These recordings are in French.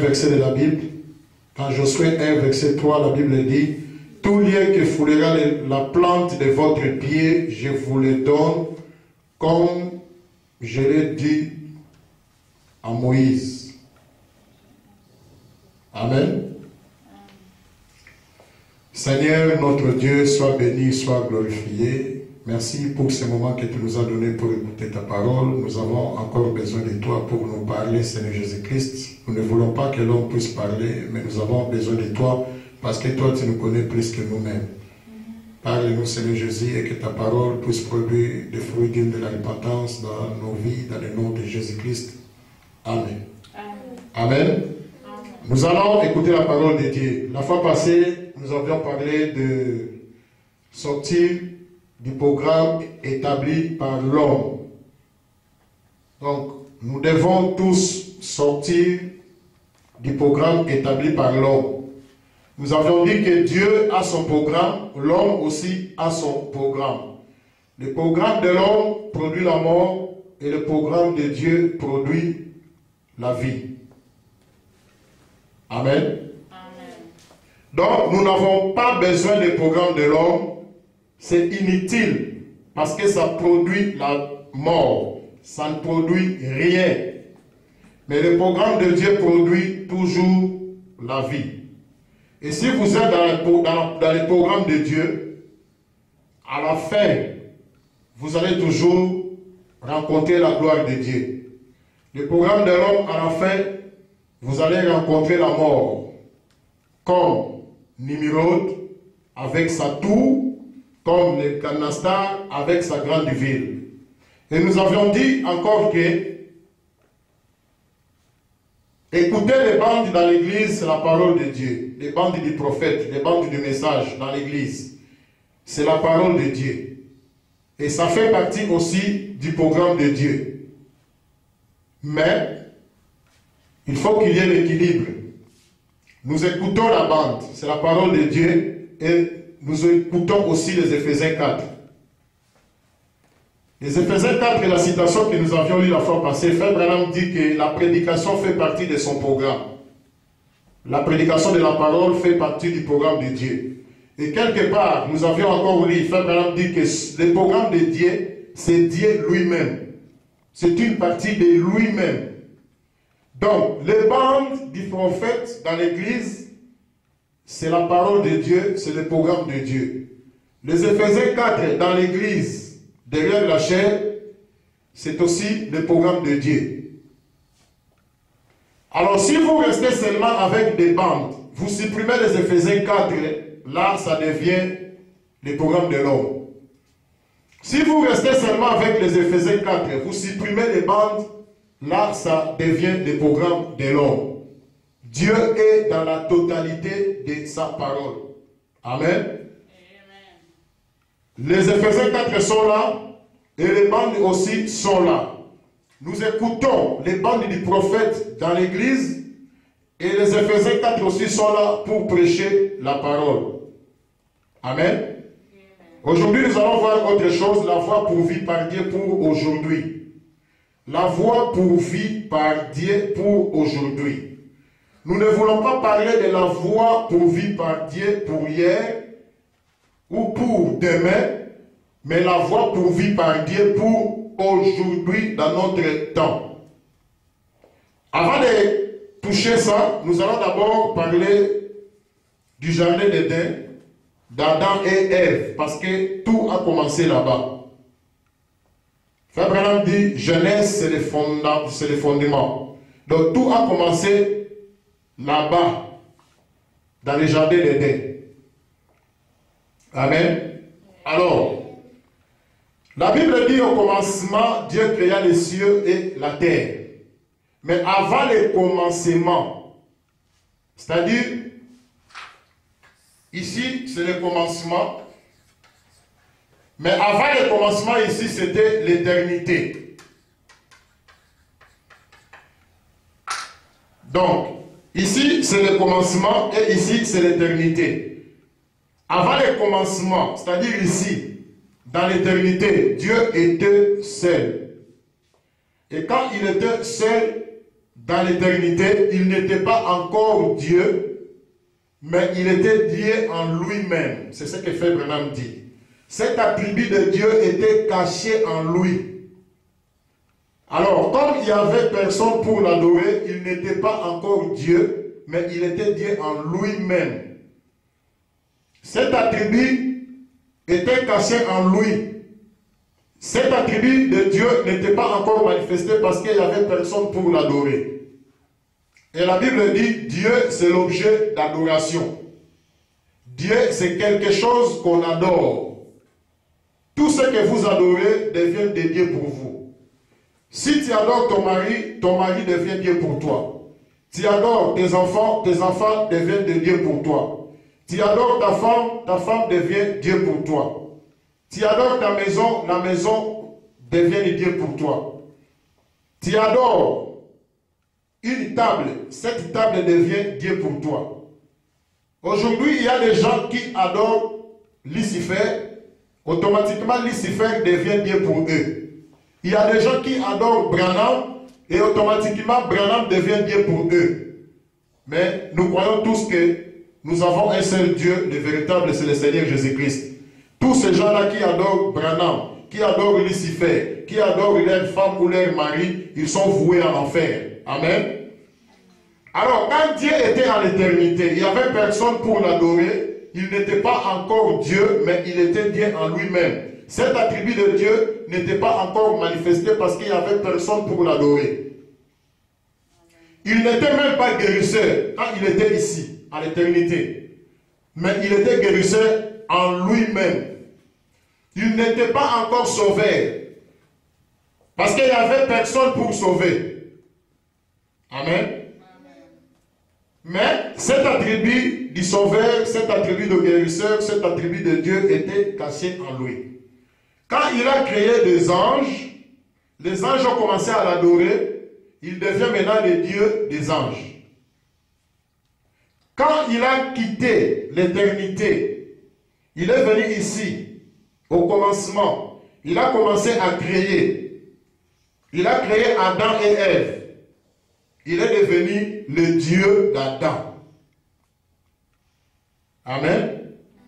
verset de la Bible. Dans Josué 1, verset 3, la Bible dit: tout lien que foulera la plante de votre pied, je vous le donne, comme je l'ai dit à Moïse. Amen. Seigneur, notre Dieu, sois béni, sois glorifié. Merci pour ce moment que tu nous as donné pour écouter ta parole. Nous avons encore besoin de toi pour nous parler, Seigneur Jésus-Christ. Nous ne voulons pas que l'homme puisse parler, mais nous avons besoin de toi parce que toi, tu nous connais plus que nous-mêmes. Parle-nous, Seigneur Jésus, et que ta parole puisse produire des fruits dignes de la repentance dans nos vies, dans le nom de Jésus-Christ. Amen. Amen. Nous allons écouter la parole de Dieu. La fois passée, nous avions parlé de sortir du programme établi par l'homme. Donc, nous devons tous sortir du programme établi par l'homme. Nous avions dit que Dieu a son programme, l'homme aussi a son programme. Le programme de l'homme produit la mort et le programme de Dieu produit la vie. Amen. Amen. Donc, nous n'avons pas besoin du programme de l'homme. C'est inutile parce que ça produit la mort. Ça ne produit rien. Mais le programme de Dieu produit toujours la vie. Et si vous êtes dans le programme de Dieu, à la fin, vous allez toujours rencontrer la gloire de Dieu. Le programme de l'homme, à la fin, vous allez rencontrer la mort. Comme Nimrod avec sa tour, comme le Canastar avec sa grande ville. Et nous avions dit encore que écouter les bandes dans l'église, c'est la parole de Dieu. Les bandes du prophète, les bandes du message dans l'église, c'est la parole de Dieu. Et ça fait partie aussi du programme de Dieu. Mais, il faut qu'il y ait l'équilibre. Nous écoutons la bande, c'est la parole de Dieu, et nous écoutons aussi les Éphésiens 4. Les Éphésiens 4 est la citation que nous avions lue la fois passée. Frère Branham dit que la prédication fait partie de son programme. La prédication de la parole fait partie du programme de Dieu. Et quelque part, nous avions encore lu, Frère Branham dit que le programme de Dieu, c'est Dieu lui-même. C'est une partie de lui-même. Donc, les bandes du prophète dans l'église, c'est la parole de Dieu, c'est le programme de Dieu. Les Éphésiens 4 dans l'église, derrière la chair, c'est aussi le programme de Dieu. Alors, si vous restez seulement avec des bandes, vous supprimez les Éphésiens 4, là, ça devient le programme de l'homme. Si vous restez seulement avec les Éphésiens 4, vous supprimez les bandes, là, ça devient le programme de l'homme. Dieu est dans la totalité de sa parole. Amen. Les Éphésiens 4 sont là, et les bandes aussi sont là. Nous écoutons les bandes du prophète dans l'église, et les Éphésiens 4 aussi sont là pour prêcher la parole. Amen. Aujourd'hui, nous allons voir autre chose, la voie pourvue par Dieu pour aujourd'hui. La voie pourvue par Dieu pour aujourd'hui. Nous ne voulons pas parler de la voie pourvue par Dieu pour hier ou pour demain, mais la voie pourvue par Dieu pour aujourd'hui dans notre temps. Avant de toucher ça, nous allons d'abord parler du jardin d'Éden, d'Adam et Ève, parce que tout a commencé là-bas. Frère Branham dit, Genèse, c'est le fondement. Donc tout a commencé là-bas, dans le jardin d'Éden. Amen. Alors, la Bible dit au commencement, Dieu créa les cieux et la terre. Mais avant le commencement, c'est-à-dire, ici, c'est le commencement. Mais avant le commencement, ici, c'était l'éternité. Donc, ici, c'est le commencement et ici, c'est l'éternité. Avant le commencement, c'est-à-dire ici, dans l'éternité, Dieu était seul. Et quand il était seul, dans l'éternité, il n'était pas encore Dieu, mais il était Dieu en lui-même. C'est ce que Frère Branham dit. Cet attribut de Dieu était caché en lui. Alors, comme il n'y avait personne pour l'adorer, il n'était pas encore Dieu, mais il était Dieu en lui-même. Cet attribut était caché en lui. Cet attribut de Dieu n'était pas encore manifesté parce qu'il n'y avait personne pour l'adorer. Et la Bible dit, Dieu c'est l'objet d'adoration. Dieu c'est quelque chose qu'on adore. Tout ce que vous adorez devient de Dieu pour vous. Si tu adores ton mari devient Dieu pour toi. Tu adores tes enfants deviennent de Dieu pour toi. Tu adores ta femme devient Dieu pour toi. Tu adores ta maison, la maison devient de Dieu pour toi. Tu adores une table, cette table devient Dieu pour toi. Aujourd'hui, il y a des gens qui adorent Lucifer, automatiquement Lucifer devient Dieu pour eux. Il y a des gens qui adorent Branham et automatiquement Branham devient Dieu pour eux. Mais nous croyons tous que nous avons un seul Dieu, le véritable, c'est le Seigneur Jésus-Christ. Tous ces gens-là qui adorent Branham, qui adorent Lucifer, qui adorent leur femme ou leur mari, ils sont voués à l'enfer. Amen. Alors, quand Dieu était en l'éternité, il n'y avait personne pour l'adorer. Il n'était pas encore Dieu, mais il était Dieu en lui-même. Cet attribut de Dieu n'était pas encore manifesté parce qu'il n'y avait personne pour l'adorer. Il n'était même pas guérisseur quand il était ici, à l'éternité. Mais il était guérisseur en lui-même. Il n'était pas encore sauveur. Parce qu'il n'y avait personne pour sauver. Amen. Mais cet attribut du sauveur, cet attribut de guérisseur, cet attribut de Dieu était caché en lui. Quand il a créé des anges, les anges ont commencé à l'adorer. Il devient maintenant le Dieu des anges. Quand il a quitté l'éternité, il est venu ici, au commencement. Il a commencé à créer. Il a créé Adam et Ève. Il est devenu le Dieu d'Adam. Amen.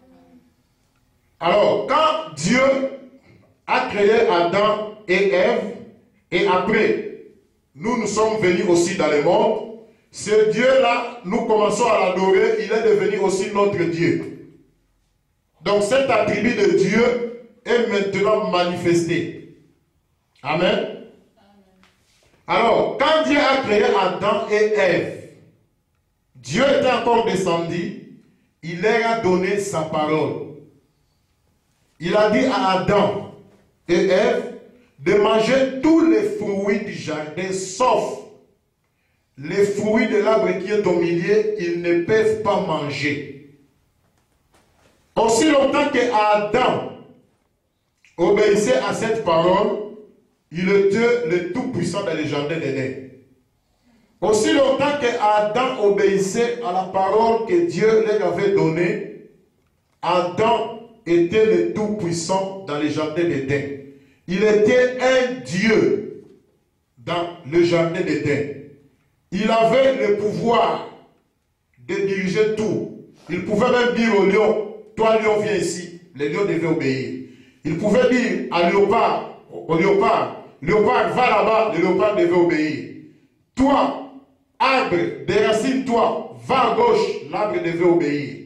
Alors, quand Dieu a créé Adam et Ève, et après, nous sommes venus aussi dans le monde, ce Dieu-là, nous commençons à l'adorer, il est devenu aussi notre Dieu. Donc cet attribut de Dieu est maintenant manifesté. Amen. Alors, quand Dieu a créé Adam et Ève, Dieu était encore descendu, il leur a donné sa parole. Il a dit à Adam et Ève de manger tous les fruits du jardin, sauf les fruits de l'arbre qui est au milieu, ils ne peuvent pas manger. Aussi longtemps que Adam obéissait à cette parole, il était le tout-puissant dans le jardin d'Éden. Aussi longtemps que Adam obéissait à la parole que Dieu leur avait donnée, Adam était le tout-puissant dans le jardin d'Éden. Il était un Dieu dans le jardin d'Éden. Il avait le pouvoir de diriger tout. Il pouvait même dire au lion, toi lion viens ici. Le lion devait obéir. Il pouvait dire à léopard, au léopard, léopard va là-bas, le léopard devait obéir. Toi, arbre, déracine-toi, va à gauche, l'arbre devait obéir.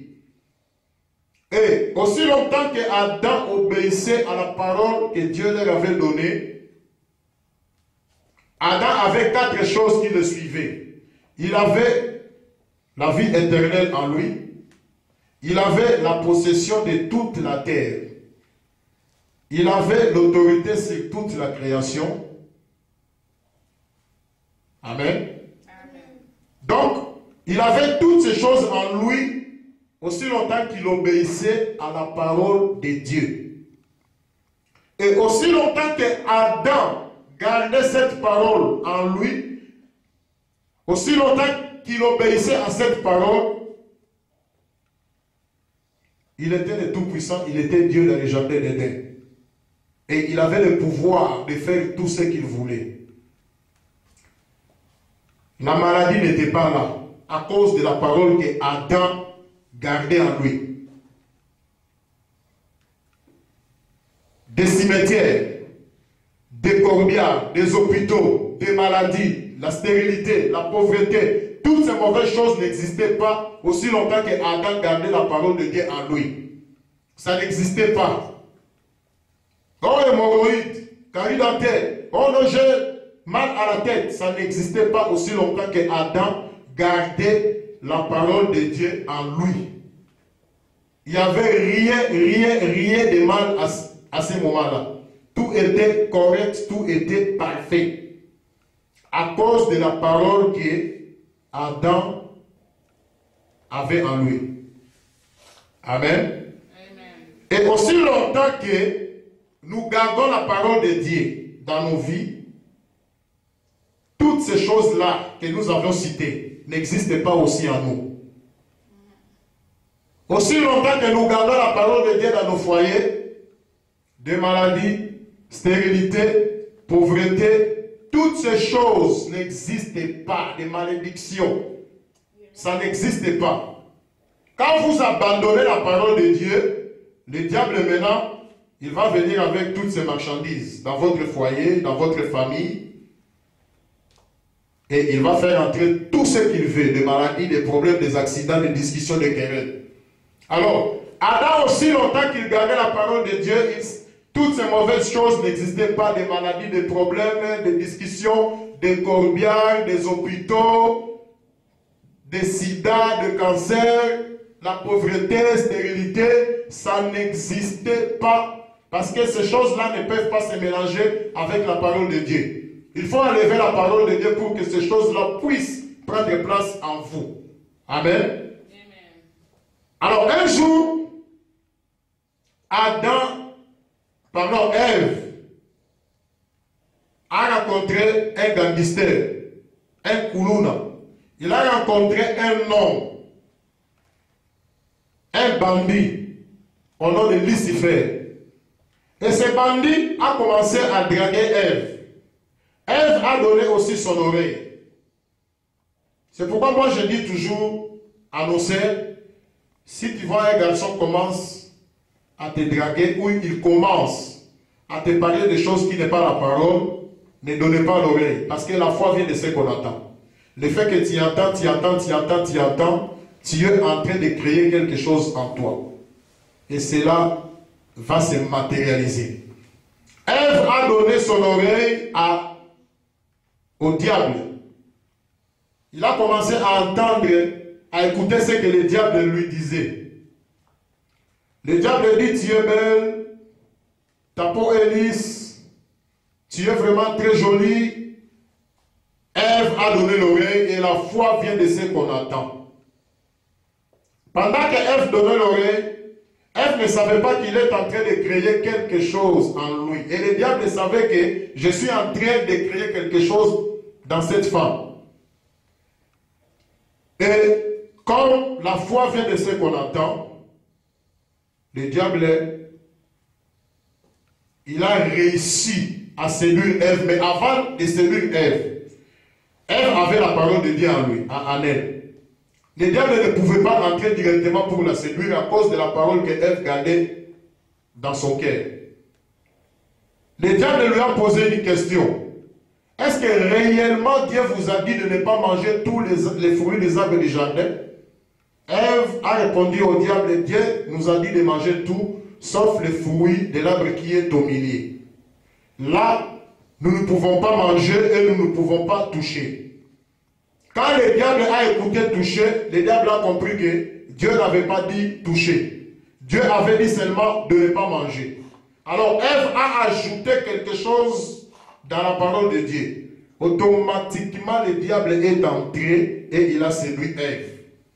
Et aussi longtemps que Adam obéissait à la parole que Dieu leur avait donnée, Adam avait 4 choses qui le suivaient. Il avait la vie éternelle en lui. Il avait la possession de toute la terre. Il avait l'autorité sur toute la création. Amen. Amen. Donc, il avait toutes ces choses en lui aussi longtemps qu'il obéissait à la parole de Dieu. Et aussi longtemps que Adam gardait cette parole en lui, aussi longtemps qu'il obéissait à cette parole, il était le Tout-Puissant, il était Dieu dans le jardin d'Éden. Et il avait le pouvoir de faire tout ce qu'il voulait. la maladie n'était pas là à cause de la parole que Adam gardait en lui. Des cimetières, des corbières, des hôpitaux, des maladies, la stérilité, la pauvreté, toutes ces mauvaises choses n'existaient pas aussi longtemps que Adam gardait la parole de Dieu en lui. Ça n'existait pas. Oh, hémorroïdes, carie dentaire, oh non, j'ai mal à la tête, ça n'existait pas aussi longtemps que Adam gardait la parole de Dieu en lui. Il n'y avait rien de mal à ce moment-là. Tout était correct, tout était parfait. À cause de la parole que Adam avait en lui. Amen. Amen. Et aussi longtemps que nous gardons la parole de Dieu dans nos vies, toutes ces choses-là que nous avions citées n'existent pas aussi en nous. Aussi longtemps que nous gardons la parole de Dieu dans nos foyers, des maladies, stérilité, pauvreté, toutes ces choses n'existent pas, des malédictions. Ça n'existe pas. Quand vous abandonnez la parole de Dieu, le diable maintenant, il va venir avec toutes ces marchandises dans votre foyer, dans votre famille. Et il va faire entrer tout ce qu'il veut, des maladies, des problèmes, des accidents, des discussions, des querelles. Alors, Adam aussi longtemps qu'il gardait la parole de Dieu, toutes ces mauvaises choses n'existaient pas, des maladies, des problèmes, des discussions, des corbières, des hôpitaux, des sida, des cancers, la pauvreté, la stérilité, ça n'existait pas. Parce que ces choses-là ne peuvent pas se mélanger avec la parole de Dieu. Il faut enlever la parole de Dieu pour que ces choses-là puissent prendre place en vous. Amen. Amen. Alors un jour, Ève a rencontré un gangster, un koulouna. Il a rencontré un homme, un bandit, au nom de Lucifer. Et ce bandit a commencé à draguer Ève. Ève a donné aussi son oreille. C'est pourquoi moi je dis toujours à nos sœurs, si tu vois un garçon commence à te draguer ou il commence à te parler de choses qui n'est pas la parole, ne donnez pas l'oreille. Parce que la foi vient de ce qu'on entend. Le fait que tu entends, tu es en train de créer quelque chose en toi. Et cela va se matérialiser. Ève a donné son oreille au diable. Il a commencé à entendre, à écouter ce que le diable lui disait. Le diable dit, tu es belle, ta peau est lisse, tu es vraiment très jolie. Ève a donné l'oreille et la foi vient de ce qu'on entend. Pendant que Ève donnait l'oreille, Ève ne savait pas qu'il est en train de créer quelque chose en lui. Et le diable savait que je suis en train de créer quelque chose dans cette femme. Et comme la foi vient de ce qu'on entend, le diable, il a réussi à séduire Ève. Mais avant de séduire Ève, Ève avait la parole de Dieu en lui, en elle. Le diable ne pouvait pas entrer directement pour la séduire à cause de la parole que Ève gardait dans son cœur. Le diable lui a posé une question. Est-ce que réellement Dieu vous a dit de ne pas manger tous les fruits des arbres du jardin? Ève a répondu au diable, Dieu nous a dit de manger tout, sauf les fruits de l'arbre qui est au milieu. Là, nous ne pouvons pas manger et nous ne pouvons pas toucher. Quand le diable a écouté toucher, le diable a compris que Dieu n'avait pas dit toucher. Dieu avait dit seulement de ne pas manger. Alors Ève a ajouté quelque chose dans la parole de Dieu. Automatiquement, le diable est entré et il a séduit Ève.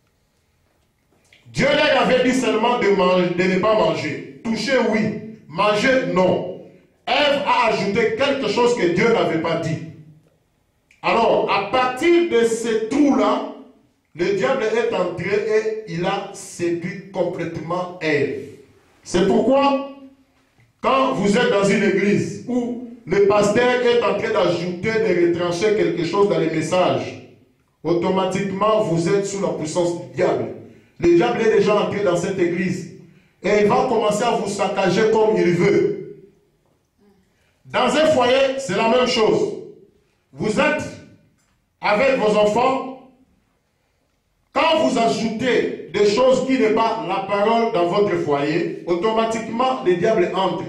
Dieu lui avait dit seulement de ne pas manger. Toucher, oui. Manger, non. Ève a ajouté quelque chose que Dieu n'avait pas dit. Alors, à partir de ce trou-là, le diable est entré et il a séduit complètement Ève. C'est pourquoi, quand vous êtes dans une église où le pasteur est en train d'ajouter, de retrancher quelque chose dans les messages, automatiquement vous êtes sous la puissance du diable. Le diable est déjà entré dans cette église. Et il va commencer à vous saccager comme il veut. Dans un foyer, c'est la même chose. Vous êtes avec vos enfants. Quand vous ajoutez des choses qui n'est pas la parole dans votre foyer, automatiquement, le diable entre.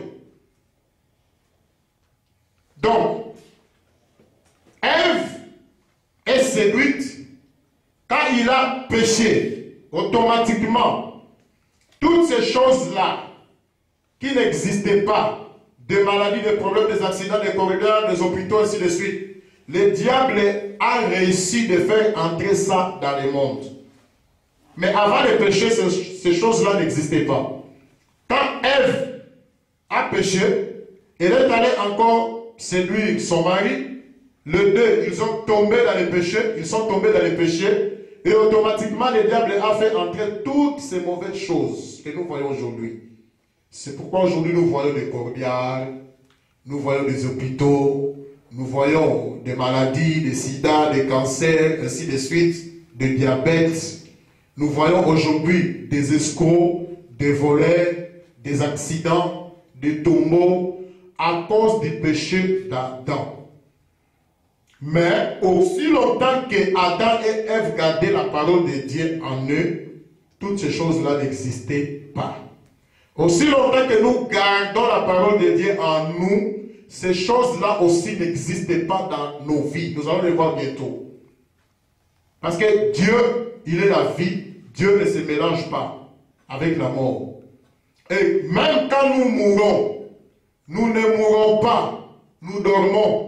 Donc, Ève est séduite. Quand il a péché, automatiquement, toutes ces choses-là qui n'existaient pas, des maladies, des problèmes, des accidents, des corridors, des hôpitaux, ainsi de suite, le diable a réussi de faire entrer ça dans le monde. Mais avant le péché, ces choses-là n'existaient pas. Quand Ève a péché, elle est allée encore séduire son mari. Les deux, ils ont tombé dans le péché, ils sont tombés dans le péché, et automatiquement le diable a fait entrer toutes ces mauvaises choses que nous voyons aujourd'hui. C'est pourquoi aujourd'hui nous voyons des cordiales, nous voyons des hôpitaux, nous voyons des maladies, des sida, des cancers, ainsi de suite, des diabètes. Nous voyons aujourd'hui des escrocs, des voleurs, des accidents, des tombeaux, à cause du péché d'Adam. Mais aussi longtemps que Adam et Ève gardaient la parole de Dieu en eux, toutes ces choses-là n'existaient pas. Aussi longtemps que nous gardons la parole de Dieu en nous, ces choses-là aussi n'existaient pas dans nos vies. Nous allons les voir bientôt. Parce que Dieu, il est la vie. Dieu ne se mélange pas avec la mort. Et même quand nous mourons, nous ne mourons pas. Nous dormons.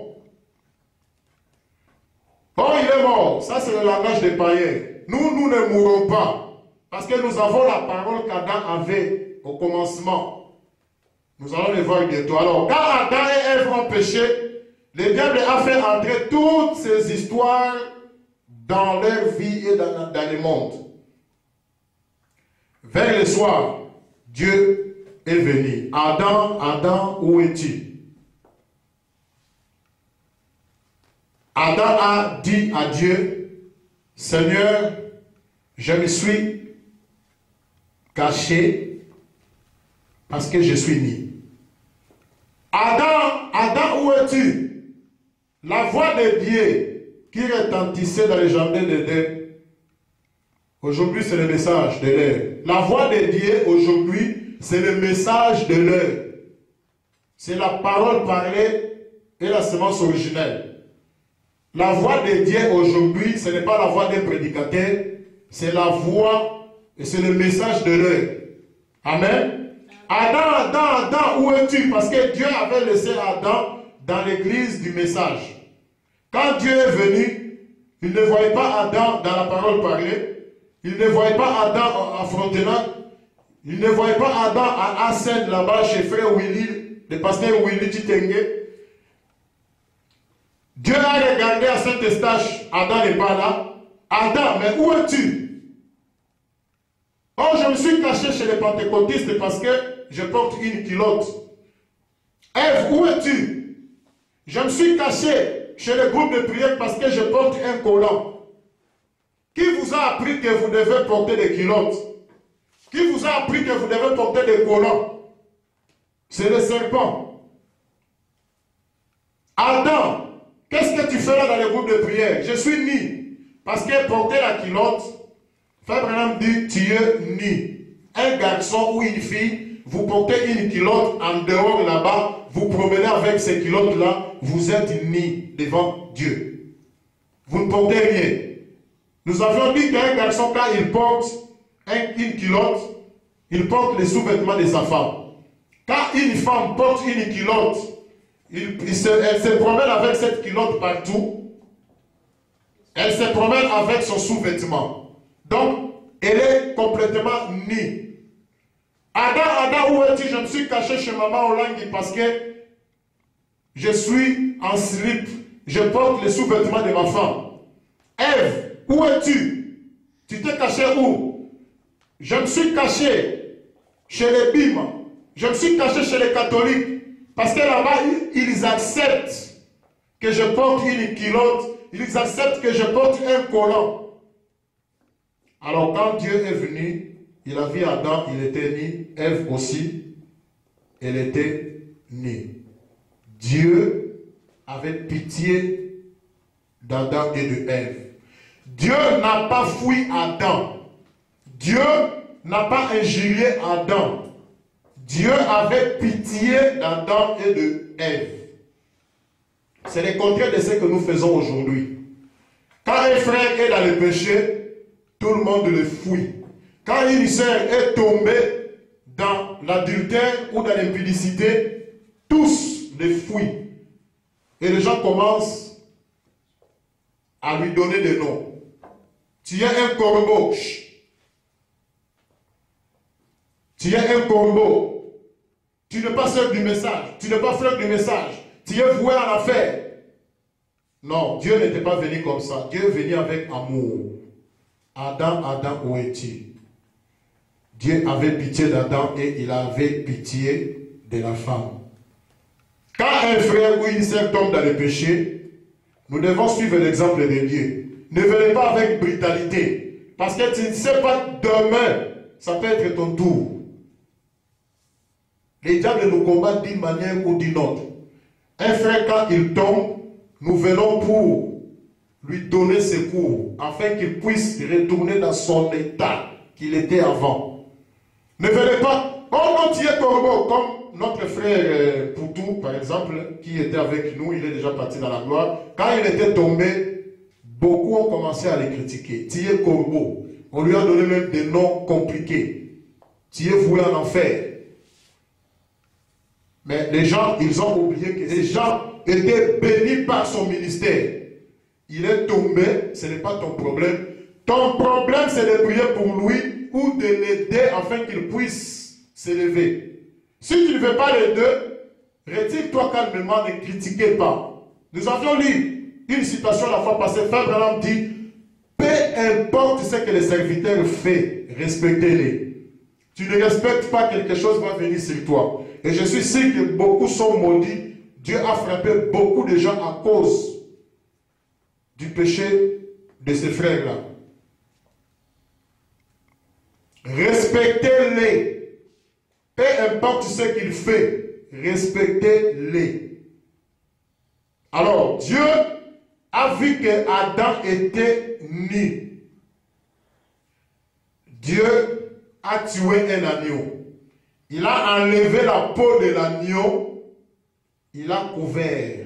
Oh, il est mort. Ça, c'est le langage des païens. Nous ne mourrons pas. Parce que nous avons la parole qu'Adam avait au commencement. Nous allons le voir bientôt. Alors, quand Adam et Ève ont péché, le diable a fait entrer toutes ces histoires dans leur vie et dans le monde. Vers le soir, Dieu est venu. Adam, Adam, où es-tu? Adam a dit à Dieu, Seigneur, je me suis caché parce que je suis né. Adam, Adam, où es-tu? La voix de Dieu qui retentissait dans les jardins d'Éden. Aujourd'hui, c'est le message de l'heure. La voix de Dieu, aujourd'hui, c'est le message de l'heure. C'est la parole parlée et la semence originelle. La voix de Dieu aujourd'hui, ce n'est pas la voix d'un prédicateur, c'est la voix et c'est le message de l'heure. Amen. Adam, Adam, Adam, où es-tu? Parce que Dieu avait laissé Adam dans l'église du message. Quand Dieu est venu, il ne voyait pas Adam dans la parole parlée. Il ne voyait pas Adam à Frontenac. Il ne voyait pas Adam à Assen, là-bas, chez frère Willy, le pasteur Willy Titengue. Dieu a regardé à Saint-Eustache. Adam n'est pas là. Adam, mais où es-tu? Oh, je me suis caché chez les pentecôtistes parce que je porte une culotte. Ève, où es-tu? Je me suis caché chez le groupe de prière parce que je porte un collant. Qui vous a appris que vous devez porter des culottes? Qui vous a appris que vous devez porter des collants? C'est le serpent. Adam, qu'est-ce que tu fais là dans le groupe de prière? Je suis ni. Parce que porter la culotte, Frère Branham dit, tu es ni. Un garçon ou une fille, vous portez une culotte en dehors là-bas, vous promenez avec ces culottes-là, vous êtes ni devant Dieu. Vous ne portez rien. Nous avions dit qu'un garçon, quand il porte une culotte, il porte les sous-vêtements de sa femme. Quand une femme porte une culotte, elle se promène avec cette culotte partout. Elle se promène avec son sous-vêtement. Donc, elle est complètement nue. Adam, Adam, où es-tu? Je me suis caché chez maman Olangui parce que je suis en slip. Je porte les sous-vêtements de ma femme. Ève, où es-tu? Tu t'es caché où? Je me suis caché chez les BIM. Je me suis caché chez les catholiques. Parce que là-bas, ils acceptent que je porte une culotte, Ils acceptent que je porte un collant. Alors quand Dieu est venu, il a vu Adam, il était nu, Ève aussi, elle était nue. Dieu avait pitié d'Adam et de Ève. Dieu n'a pas fui Adam. Dieu n'a pas injurié Adam. Dieu avait pitié d'Adam et de Ève. C'est le contraire de ce que nous faisons aujourd'hui. Quand un frère est dans le péché, tout le monde le fuit. Quand une sœur est tombée dans l'adultère ou dans l'impudicité, tous les fuient. Et les gens commencent à lui donner des noms. Tu es un corbeau. Tu es un corbeau. Tu n'es pas seul du message. Tu n'es pas frère du message. Tu es voué à l'affaire. Non, Dieu n'était pas venu comme ça. Dieu est venu avec amour. Adam, Adam, où es-tu? Dieu avait pitié d'Adam et il avait pitié de la femme. Quand un frère ou une sœur tombe dans le péché, nous devons suivre l'exemple de Dieu. Ne venez pas avec brutalité. Parce que tu ne sais pas demain, ça peut être ton tour. Les diables nous combattent d'une manière ou d'une autre. Un frère, quand il tombe, nous venons pour lui donner secours, afin qu'il puisse retourner dans son état qu'il était avant. Ne venez pas, oh non, tu es corbeau, comme notre frère Poutou, par exemple, qui était avec nous, il est déjà parti dans la gloire. Quand il était tombé, beaucoup ont commencé à le critiquer. Tu es corbeau. On lui a donné même des noms compliqués. Tu es voué en enfer. Mais les gens, ils ont oublié que les gens étaient bénis par son ministère. Il est tombé, ce n'est pas ton problème. Ton problème, c'est de prier pour lui ou de l'aider afin qu'il puisse s'élever. Si tu ne veux pas l'aider, retire-toi calmement, ne critiquez pas. Nous avions lu une citation la fois passée. Frère Branham dit, peu importe ce que les serviteurs font, respectez-les. Tu ne respectes pas, quelque chose va venir sur toi. Et je suis sûr que beaucoup sont maudits. Dieu a frappé beaucoup de gens à cause du péché de ces frères-là. Respectez-les. Peu importe ce qu'ils font, respectez-les. Alors, Dieu a vu que Adam était nu. Dieu a tué un agneau. Il a enlevé la peau de l'agneau. Il a couvert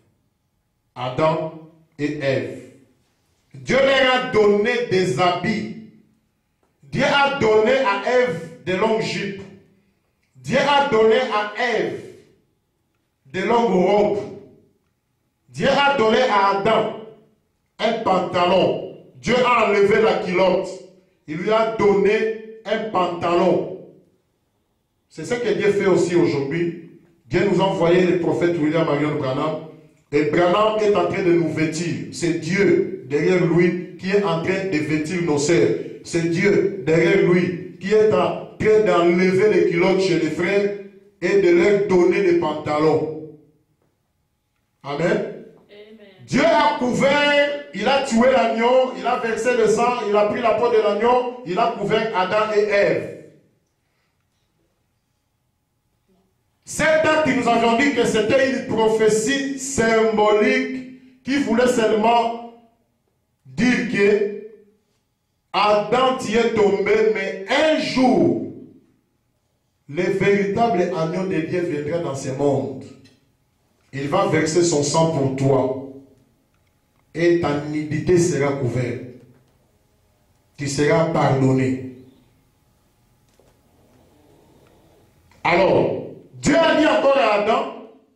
Adam et Ève. Dieu leur a donné des habits. Dieu a donné à Ève de longues jupes. Dieu a donné à Ève de longues robes. Dieu a donné à Adam un pantalon. Dieu a enlevé la culotte. Il lui a donné un pantalon. C'est ce que Dieu fait aussi aujourd'hui. Dieu nous a envoyé le prophète William Marion Branham. Et Branham est en train de nous vêtir. C'est Dieu derrière lui qui est en train de vêtir nos sœurs. C'est Dieu derrière lui qui est en train d'enlever les culottes chez les frères et de leur donner des pantalons. Amen. Amen. Dieu a couvert, il a tué l'agneau, il a versé le sang, il a pris la peau de l'agneau, il a couvert Adam et Ève. Cet acte, nous avions dit que c'était une prophétie symbolique qui voulait seulement dire que Adam y est tombé, mais un jour, le véritable agneau de Dieu viendra dans ce monde. Il va verser son sang pour toi. Et ta nudité sera couverte. Tu seras pardonné. Alors, Dieu a dit encore à Adam,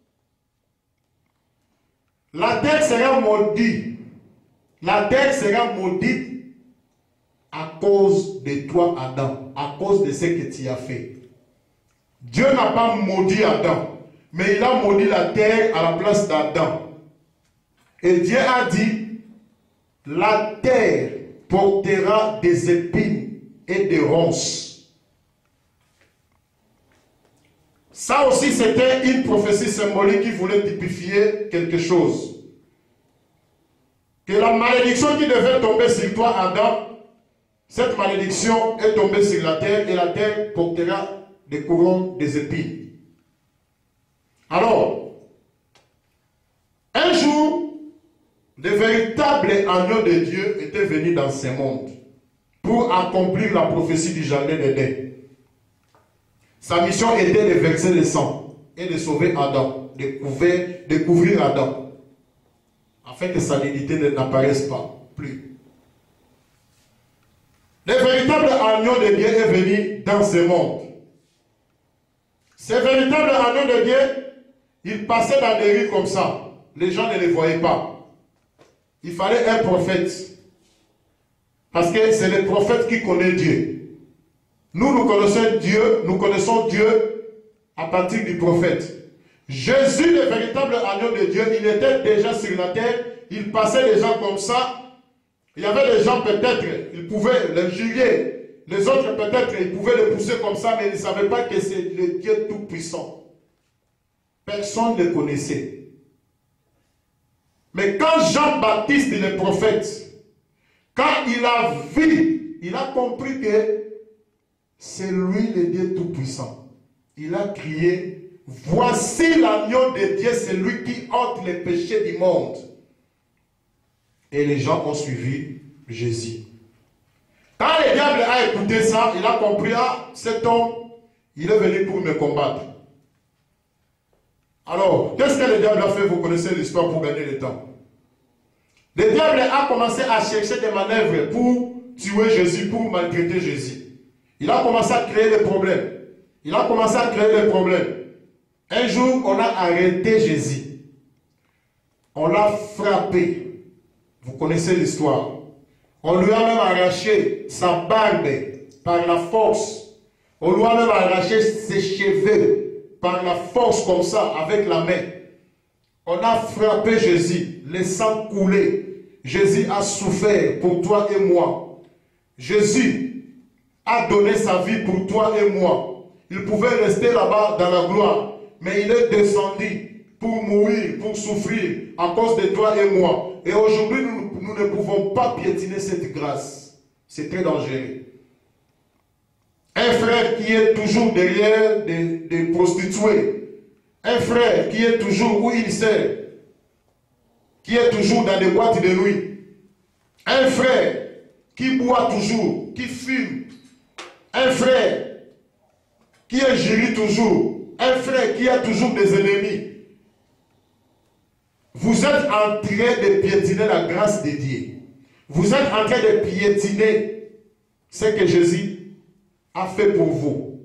la terre sera maudite. La terre sera maudite à cause de toi, Adam, à cause de ce que tu as fait. Dieu n'a pas maudit Adam, mais il a maudit la terre à la place d'Adam. Et Dieu a dit, la terre portera des épines et des ronces. Ça aussi, c'était une prophétie symbolique qui voulait typifier quelque chose. que la malédiction qui devait tomber sur toi, Adam, cette malédiction est tombée sur la terre et la terre portera des couronnes des épines. Alors, un jour, le véritable agneau de Dieu était venu dans ce monde pour accomplir la prophétie du jardin d'Éden. Sa mission était de verser le sang et de sauver Adam, de couvrir Adam, afin que sa dignité n'apparaisse pas plus. Le véritable agneau de Dieu est venu dans ce monde. Ce véritable agneau de Dieu, il passait dans des rues comme ça. Les gens ne les voyaient pas. Il fallait un prophète. Parce que c'est le prophète qui connaît Dieu. Nous connaissons Dieu à partir du prophète. Jésus, le véritable agneau de Dieu, il était déjà sur la terre. Il passait les gens comme ça. Il y avait des gens peut-être, ils pouvaient le juger. Les autres peut-être, ils pouvaient le pousser comme ça, mais ils ne savaient pas que c'est le Dieu tout-puissant. Personne ne le connaissait. Mais quand Jean-Baptiste, le prophète, quand il a vu, il a compris que c'est lui le Dieu tout-puissant. Il a crié, voici l'agneau de Dieu, c'est lui qui ôte les péchés du monde. Et les gens ont suivi Jésus. Quand le diable a écouté ça, il a compris, ah, cet homme, il est venu pour me combattre. Alors, qu'est-ce que le diable a fait? Vous connaissez l'histoire pour gagner le temps. Le diable a commencé à chercher des manœuvres pour tuer Jésus, pour maltraiter Jésus. Il a commencé à créer des problèmes. Un jour, on a arrêté Jésus. On l'a frappé. Vous connaissez l'histoire. On lui a même arraché sa barbe par la force. On lui a même arraché ses cheveux par la force comme ça, avec la main. On a frappé Jésus, le sang coulé. Jésus a souffert pour toi et moi. Jésus a donné sa vie pour toi et moi. Il pouvait rester là-bas dans la gloire, mais il est descendu pour mourir, pour souffrir à cause de toi et moi. Et aujourd'hui, nous ne pouvons pas piétiner cette grâce. C'est très dangereux. Un frère qui est toujours derrière des prostituées. Un frère qui est toujours où il sert. Qui est toujours dans des boîtes de nuit. Un frère qui boit toujours, qui fume. Un frère qui injurie toujours. Un frère qui a toujours des ennemis. Vous êtes en train de piétiner la grâce de Dieu. Vous êtes en train de piétiner ce que Jésus a fait pour vous.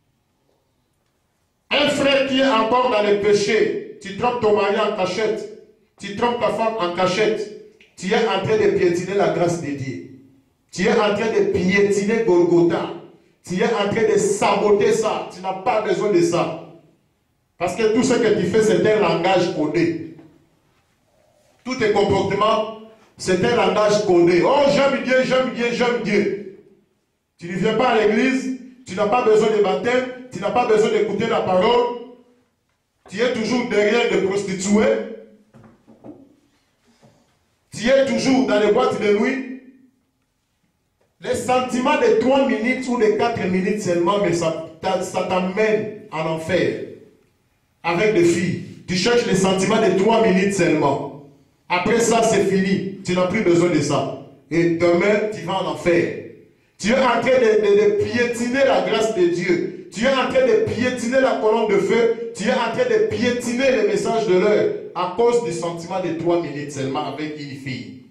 Un frère qui est encore dans le péché, tu trompes ton mari en cachette, tu trompes ta femme en cachette, tu es en train de piétiner la grâce de Dieu. Tu es en train de piétiner Golgotha. Tu es en train de saboter ça. Tu n'as pas besoin de ça. Parce que tout ce que tu fais, c'est un langage codé. Tous tes comportements, c'est un langage codé. Oh, j'aime Dieu, j'aime Dieu, j'aime Dieu. Tu ne viens pas à l'église, tu n'as pas besoin de baptême, tu n'as pas besoin d'écouter la parole. Tu es toujours derrière des prostituées. Tu es toujours dans les boîtes de nuit. Les sentiments de 3 minutes ou de 4 minutes seulement, mais ça t'amène en enfer. Avec des filles. Tu cherches les sentiments de 3 minutes seulement. Après ça, c'est fini. Tu n'as plus besoin de ça. Et demain, tu vas en enfer. Tu es en train de piétiner la grâce de Dieu. Tu es en train de piétiner la colonne de feu. Tu es en train de piétiner le message de l'heure à cause du sentiment de 3 minutes seulement avec une fille.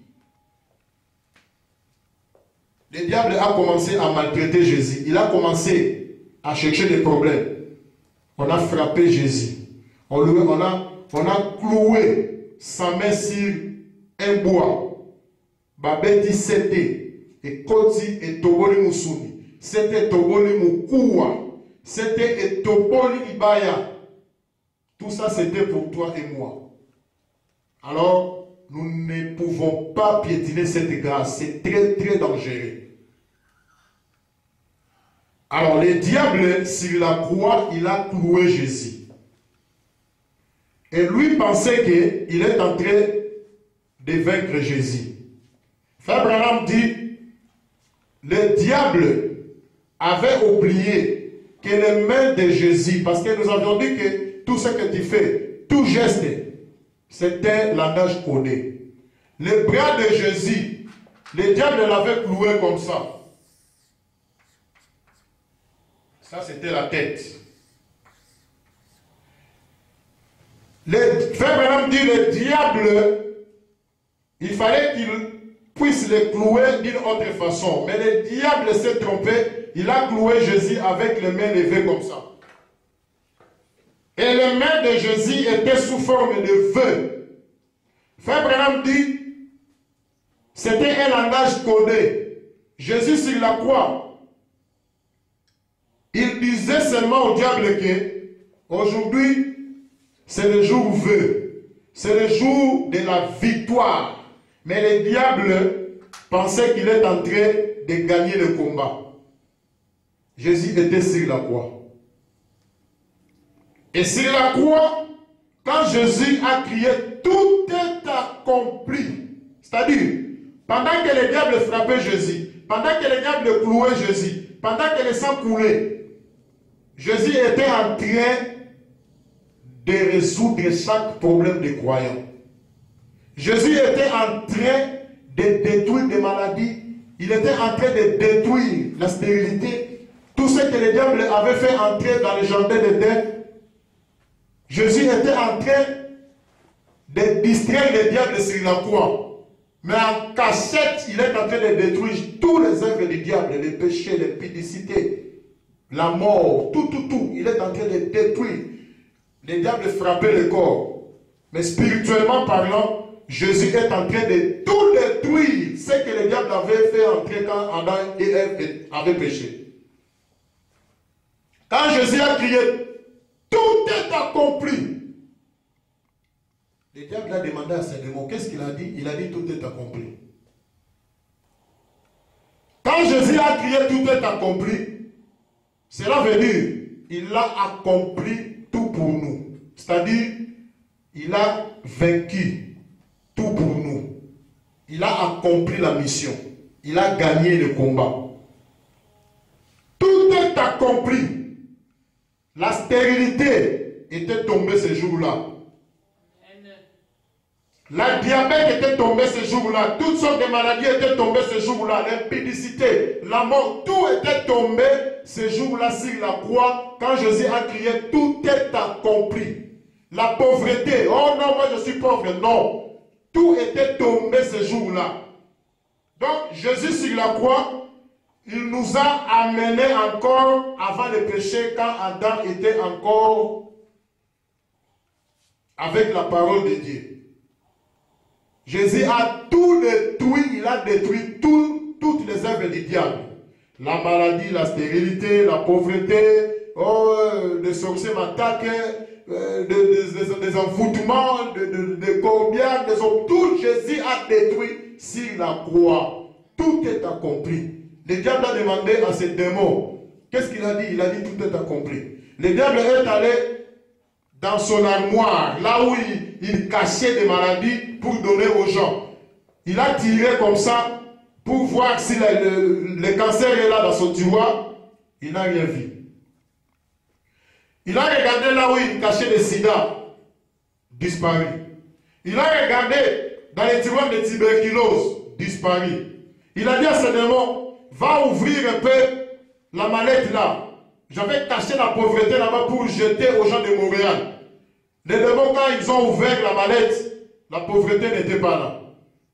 Le diable a commencé à maltraiter Jésus. Il a commencé à chercher des problèmes. On a frappé Jésus. On a cloué sa main sur un bois. Babeti c'était et Koti et Toboli Musuni. C'était Toboli Mukua. C'était Toboli Ibaya. Tout ça c'était pour toi et moi. Alors, nous ne pouvons pas piétiner cette grâce. C'est très très dangereux. Alors, le diable, sur la croix, il a cloué Jésus. Et lui pensait qu'il est en train de vaincre Jésus. Frère Branham dit, le diable avait oublié que les mains de Jésus, parce que nous avions dit que tout ce que tu fais, tout geste, c'était langage codé. Le bras de Jésus, le diable l'avait cloué comme ça. Ça, c'était la tête. Le frère Branham dit, le diable, il fallait qu'il puisse le clouer d'une autre façon. Mais le diable s'est trompé, il a cloué Jésus avec les mains levées comme ça. Et les mains de Jésus étaient sous forme de feu. Frère Branham dit, c'était un langage codé. Jésus sur la croix, il disait seulement au diable que aujourd'hui, c'est le jour vœu, c'est le jour de la victoire. Mais le diable pensait qu'il est en train de gagner le combat. Jésus était sur la croix. Et sur la croix, quand Jésus a crié, tout est accompli. C'est-à-dire, pendant que le diable frappait Jésus, pendant que le diable clouait Jésus, pendant que le sang coulait, Jésus était en train de résoudre chaque problème des croyants. Jésus était en train de détruire des maladies. Il était en train de détruire la stérilité. Tout ce que le diable avait fait entrer dans le jardin d'Éden. Jésus était en train de distraire le diable sur la croix. Mais en cachette, il est en train de détruire tous les œuvres du diable, les péchés, les pudicités, la mort, tout. Il est en train de détruire. Le diable frappait le corps. Mais spirituellement parlant, Jésus est en train de tout détruire ce que le diable avait fait entrer quand Adam et Ève avaient péché. Quand Jésus a crié, tout est accompli. Le diable a demandé à ses démons, qu'est-ce qu'il a dit? Il a dit, tout est accompli. Quand Jésus a crié, tout est accompli, cela veut dire, il a accompli tout pour nous. C'est-à-dire, il a vaincu tout pour nous. Il a accompli la mission. Il a gagné le combat. Tout est accompli. La stérilité était tombée ce jour-là. La diabète était tombée ce jour-là. Toutes sortes de maladies étaient tombées ce jour-là. L'impudicité, la mort, tout était tombé ce jour-là sur la croix. Quand Jésus a crié, tout est accompli. La pauvreté, oh non, moi je suis pauvre. Non. Tout était tombé ce jour-là. Donc Jésus sur la croix, il nous a amenés encore avant le péché, quand Adam était encore avec la parole de Dieu. Jésus a tout détruit, il a détruit toutes les œuvres du diable. La maladie, la stérilité, la pauvreté, les sorciers m'attaquent, des envoûtements, des corbières, des hommes. Tout Jésus a détruit sur la croix. Tout est accompli. Le diable a demandé à ses démons, qu'est-ce qu'il a dit? Il a dit tout est accompli. Le diable est allé dans son armoire, là où il cachait des maladies pour donner aux gens. Il a tiré comme ça pour voir si le cancer est là dans son tiroir. Il n'a rien vu. Il a regardé là où il cachait le sida, disparu. Il a regardé dans les tiroirs de tuberculose, disparu. Il a dit à ses démons, va ouvrir un peu la mallette là. J'avais caché la pauvreté là-bas pour jeter aux gens de Montréal. Les démons, quand ils ont ouvert la mallette, la pauvreté n'était pas là.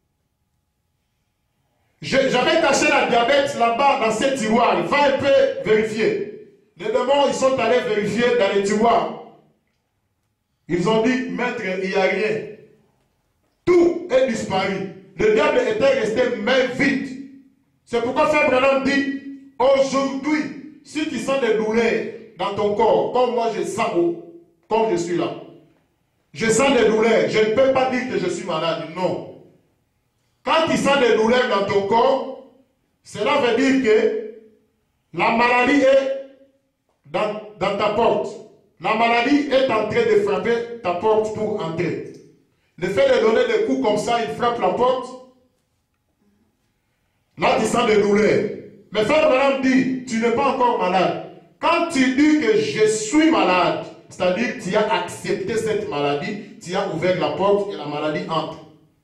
J'avais caché la diabète là-bas dans ces tiroirs. Va un peu vérifier. Les démons, ils sont allés vérifier dans les tiroirs. Ils ont dit, maître, il n'y a rien. Tout est disparu. Le diable était resté main vide. C'est pourquoi Frère Branham dit, aujourd'hui, si tu sens des douleurs dans ton corps, comme moi je sens, comme je suis là, je sens des douleurs, je ne peux pas dire que je suis malade, non. Quand tu sens des douleurs dans ton corps, cela veut dire que la maladie est dans ta porte. La maladie est en train de frapper ta porte pour entrer. Le fait de donner des coups comme ça, il frappe la porte. Là, tu sens des douleurs. Mais Frère Branham dit, tu n'es pas encore malade. Quand tu dis que je suis malade, c'est-à-dire que tu as accepté cette maladie, tu as ouvert la porte et la maladie entre.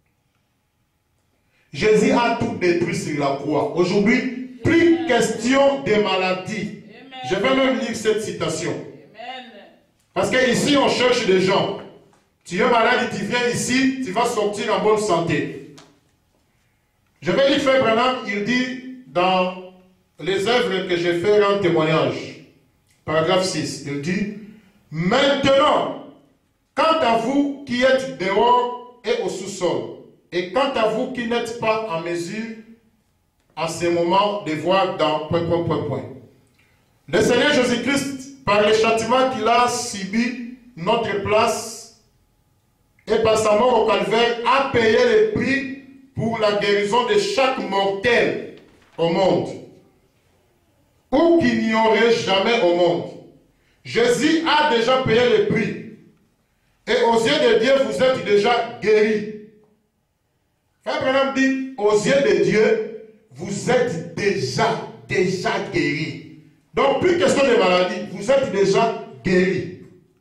Jésus a tout détruit sur la croix. Aujourd'hui, plus question de maladie. Amen. Je vais même lire cette citation. Amen. Parce qu'ici, on cherche des gens. Tu es malade et tu viens ici, tu vas sortir en bonne santé. Je vais lire Frère Branham, il dit dans les œuvres que j'ai fait en témoignage, paragraphe 6, il dit, maintenant, quant à vous qui êtes dehors et au sous-sol, et quant à vous qui n'êtes pas en mesure à ce moment de voir dans ... Le Seigneur Jésus-Christ, par le châtiment qu'il a subi notre place et par sa mort au calvaire, a payé le prix pour la guérison de chaque mortel au monde, ou qu'il n'y aurait jamais au monde. Jésus a déjà payé le prix. Et aux yeux de Dieu, vous êtes déjà guéris. Frère Branham dit, aux yeux de Dieu, vous êtes déjà guéris. Donc, plus question de maladie, vous êtes déjà guéris.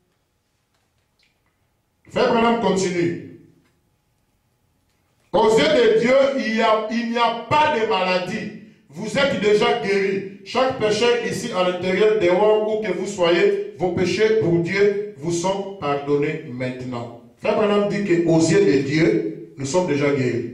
Frère Branham continue. Aux yeux de Dieu, il n'y a pas de maladie. Vous êtes déjà guéris. Chaque péché ici à l'intérieur, dehors, où que vous soyez, vos péchés pour Dieu vous sont pardonnés maintenant. Frère Branham dit qu'aux yeux de Dieu, nous sommes déjà guéris.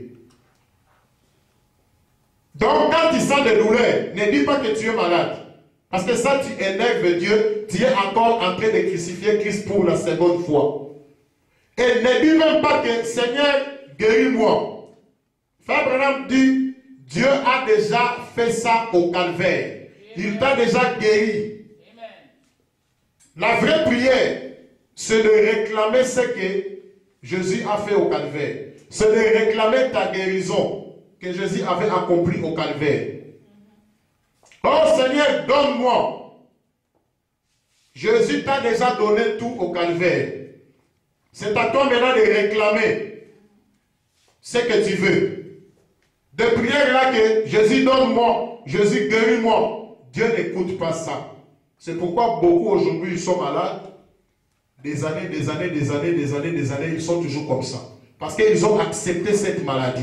Donc, quand tu sens des douleurs, ne dis pas que tu es malade. Parce que ça, tu énerves Dieu. Tu es encore en train de crucifier Christ pour la seconde fois. Et ne dis même pas que Seigneur, guéris-moi. Frère Branham dit, Dieu a déjà fait ça au calvaire. Il t'a déjà guéri. La vraie prière, c'est de réclamer ce que Jésus a fait au calvaire. C'est de réclamer ta guérison que Jésus avait accompli au calvaire. Oh Seigneur, donne-moi. Jésus t'a déjà donné tout au calvaire. C'est à toi maintenant de réclamer ce que tu veux. De prières là que Jésus donne-moi, Jésus guéris-moi. Dieu n'écoute pas ça. C'est pourquoi beaucoup aujourd'hui ils sont malades. Des années, ils sont toujours comme ça. Parce qu'ils ont accepté cette maladie.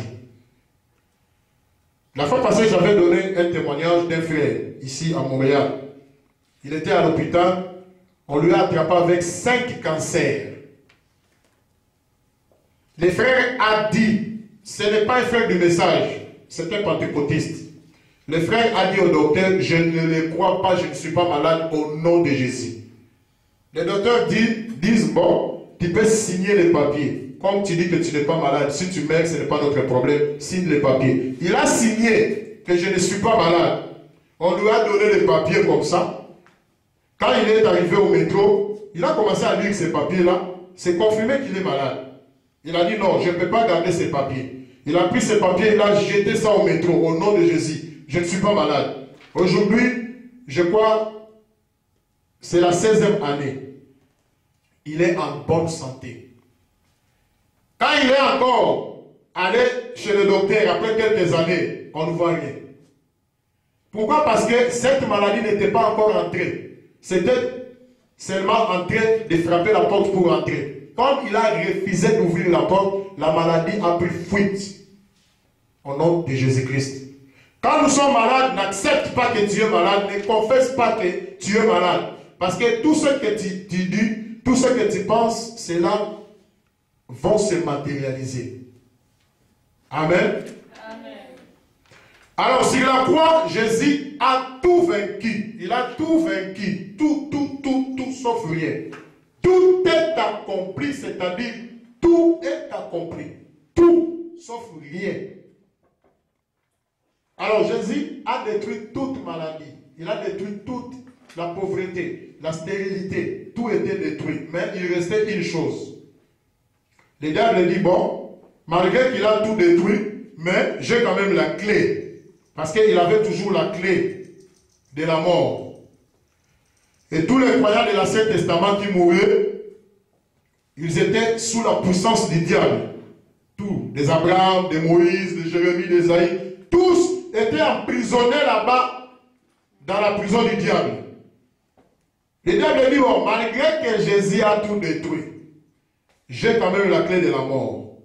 La fois passée, j'avais donné un témoignage d'un frère, ici à Montréal. Il était à l'hôpital, on lui a attrapé avec 5 cancers. Le frère a dit, ce n'est pas un frère du message, c'est un pentecôtiste. Le frère a dit au docteur, je ne le crois pas, je ne suis pas malade au nom de Jésus. Les docteurs disent, bon, tu peux signer les papiers. Comme tu dis que tu n'es pas malade, si tu meurs, ce n'est pas notre problème, signe les papiers. Il a signé que je ne suis pas malade. On lui a donné les papiers comme ça. Quand il est arrivé au métro, il a commencé à lire ces papiers-là. C'est confirmé qu'il est malade. Il a dit non, je ne peux pas garder ces papiers. Il a pris ces papiers, il a jeté ça au métro, au nom de Jésus. Je ne suis pas malade. Aujourd'hui, je crois, c'est la 16e année. Il est en bonne santé. Quand il est encore allé chez le docteur après quelques années, on ne voit rien. Pourquoi? Parce que cette maladie n'était pas encore entrée. C'était seulement en train de frapper la porte pour entrer. Comme il a refusé d'ouvrir la porte, la maladie a pris fuite. Au nom de Jésus-Christ. Quand nous sommes malades, n'accepte pas que tu es malade, ne confesse pas que tu es malade. Parce que tout ce que tu dis, tout ce que tu penses, cela vont se matérialiser. Amen. Amen. Alors, sur la croix, Jésus a tout vaincu. Il a tout vaincu. Tout, sauf rien. Tout est accompli, c'est-à-dire, tout est accompli. Tout, sauf rien. Alors, Jésus a détruit toute maladie. Il a détruit toute la pauvreté, la stérilité. Tout était détruit. Mais il restait une chose. Le diable dit, bon, malgré qu'il a tout détruit, mais j'ai quand même la clé. Parce qu'il avait toujours la clé de la mort. Et tous les croyants de l'Ancien Testament qui mouraient, ils étaient sous la puissance du diable. Tous, des Abraham, des Moïse, des Jérémie, des Isaïe, tous étaient emprisonnés là-bas dans la prison du diable. Le diable dit, bon, malgré que Jésus a tout détruit, j'ai quand même la clé de la mort.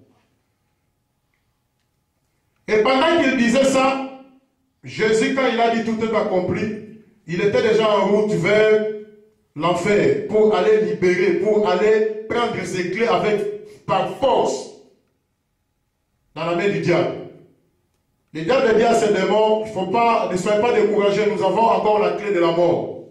Et pendant qu'il disait ça, Jésus, quand il a dit tout est accompli, il était déjà en route vers l'enfer pour aller libérer, pour aller prendre ses clés avec, par force dans la main du diable. Le diable dit à ses démons, ne soyez pas découragés, nous avons encore la clé de la mort.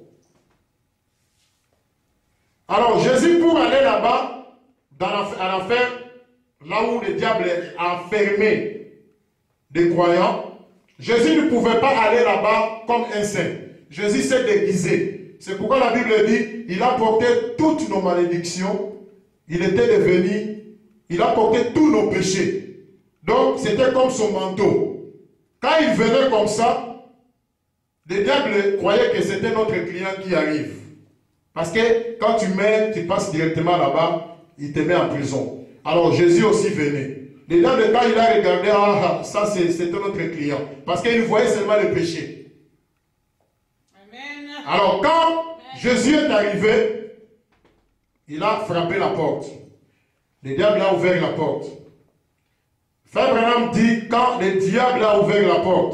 Alors Jésus, pour aller là-bas, à l'enfer, là où le diable a enfermé des croyants, Jésus ne pouvait pas aller là-bas comme un saint. Jésus s'est déguisé. C'est pourquoi la Bible dit, il a porté toutes nos malédictions, il était devenu, il a porté tous nos péchés. Donc c'était comme son manteau. Quand il venait comme ça, le diable croyait que c'était notre client qui arrive. Parce que quand tu mets, tu passes directement là-bas, il te met en prison. Alors Jésus aussi venait. Le diable, quand il a regardé, ah, ça c'était notre client. Parce qu'il voyait seulement le péché. Amen. Alors quand Jésus est arrivé, il a frappé la porte. Le diable a ouvert la porte. Frère Branham dit, quand le diable a ouvert la porte,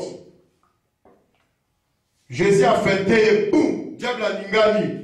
Jésus a fêté et boum, diable a lingani.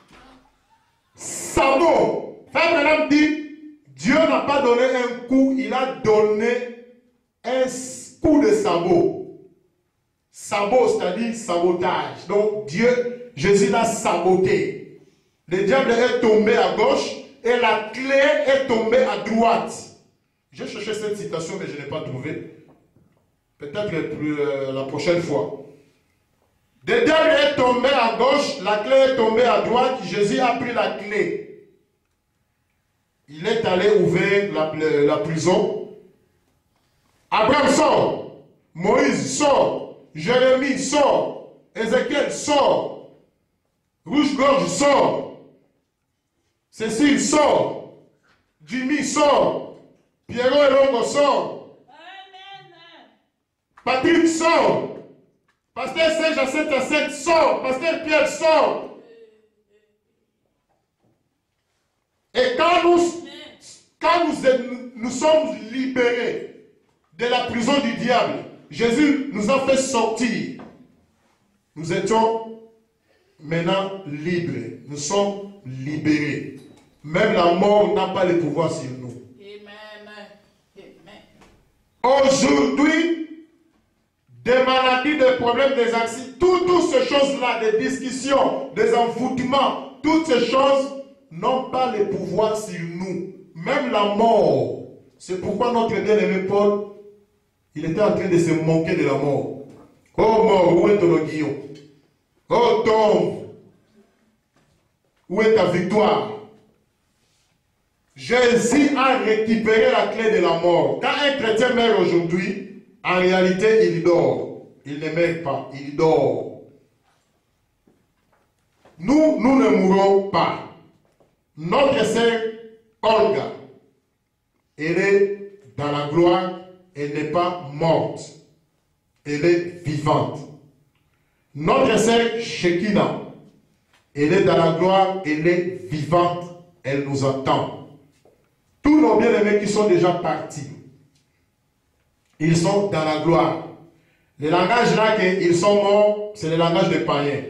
Sabot. Frère Branham dit, Dieu n'a pas donné un coup, il a donné un coup de sabot. Sabot, c'est-à-dire sabotage. Donc Dieu, Jésus l'a saboté. Le diable est tombé à gauche et la clé est tombée à droite. J'ai cherché cette citation, mais je ne l'ai pas trouvée. Peut-être la prochaine fois. Le diable est tombé à gauche, la clé est tombée à droite. Jésus a pris la clé. Il est allé ouvrir la prison. Abraham sort. Moïse sort. Jérémie sort. Ézéchiel sort. Rouge-gorge sort. Cécile sort. Jimmy sort. Pierrot Elongo sort. Patrick sort. Pasteur Saint-Jacinthe sort. Pasteur Pierre sort. Et quand nous sommes libérés de la prison du diable, Jésus nous a fait sortir. Nous étions maintenant libres. Nous sommes libérés. Même la mort n'a pas le pouvoir sur nous. Aujourd'hui, des maladies, des problèmes, des accidents, toutes ces choses-là, des discussions, des envoûtements, toutes ces choses n'ont pas le pouvoir sur nous. Même la mort. C'est pourquoi notre bien-aimé Paul, il était en train de se moquer de la mort. Oh mort, où est ton aiguillon? Oh tombe, où est ta victoire? Jésus a récupéré la clé de la mort. Quand un chrétien meurt aujourd'hui, en réalité, il dort. Il ne meurt pas, il dort. Nous ne mourrons pas. Notre sœur Olga, elle est dans la gloire, elle n'est pas morte. Elle est vivante. Notre sœur Shekina, elle est dans la gloire, elle est vivante, elle nous attend. Tous nos bien-aimés qui sont déjà partis, ils sont dans la gloire. Le langage là qu'ils sont morts, c'est le langage des païens.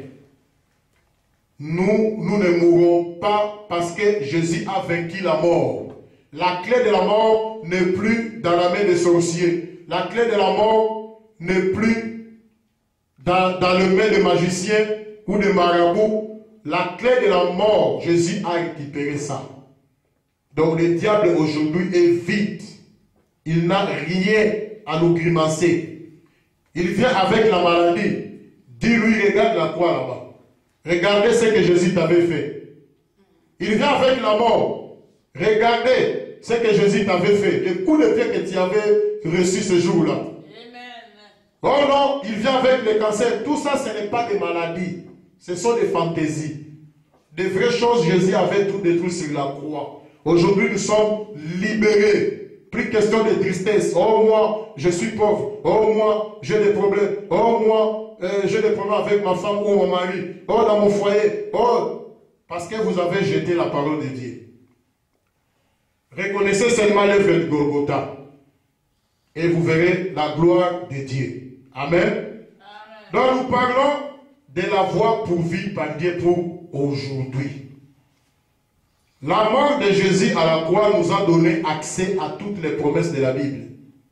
Nous ne mourrons pas parce que Jésus a vaincu la mort. La clé de la mort n'est plus dans la main des sorciers. La clé de la mort n'est plus dans les mains des magiciens ou des marabouts. La clé de la mort, Jésus a récupéré ça. Donc le diable aujourd'hui est vide. Il n'a rien à nous grimacer. Il vient avec la maladie. Dis-lui, regarde la croix là-bas. Regardez ce que Jésus t'avait fait. Il vient avec la mort. Regardez ce que Jésus t'avait fait. Le coup de pied que tu avais reçu ce jour-là. Oh non, il vient avec le cancer. Tout ça, ce n'est pas des maladies. Ce sont des fantaisies. Des vraies choses, Jésus avait tout détruit sur la croix. Aujourd'hui, nous sommes libérés. Plus question de tristesse. Oh, moi, je suis pauvre. Oh, moi, j'ai des problèmes. Oh, moi, j'ai des problèmes avec ma femme ou mon mari. Oh, dans mon foyer. Oh, parce que vous avez jeté la parole de Dieu. Reconnaissez seulement l'œuvre de Golgotha. Et vous verrez la gloire de Dieu. Amen. Amen. Donc, nous parlons de la voie pourvue par Dieu pour aujourd'hui. La mort de Jésus à la croix nous a donné accès à toutes les promesses de la Bible.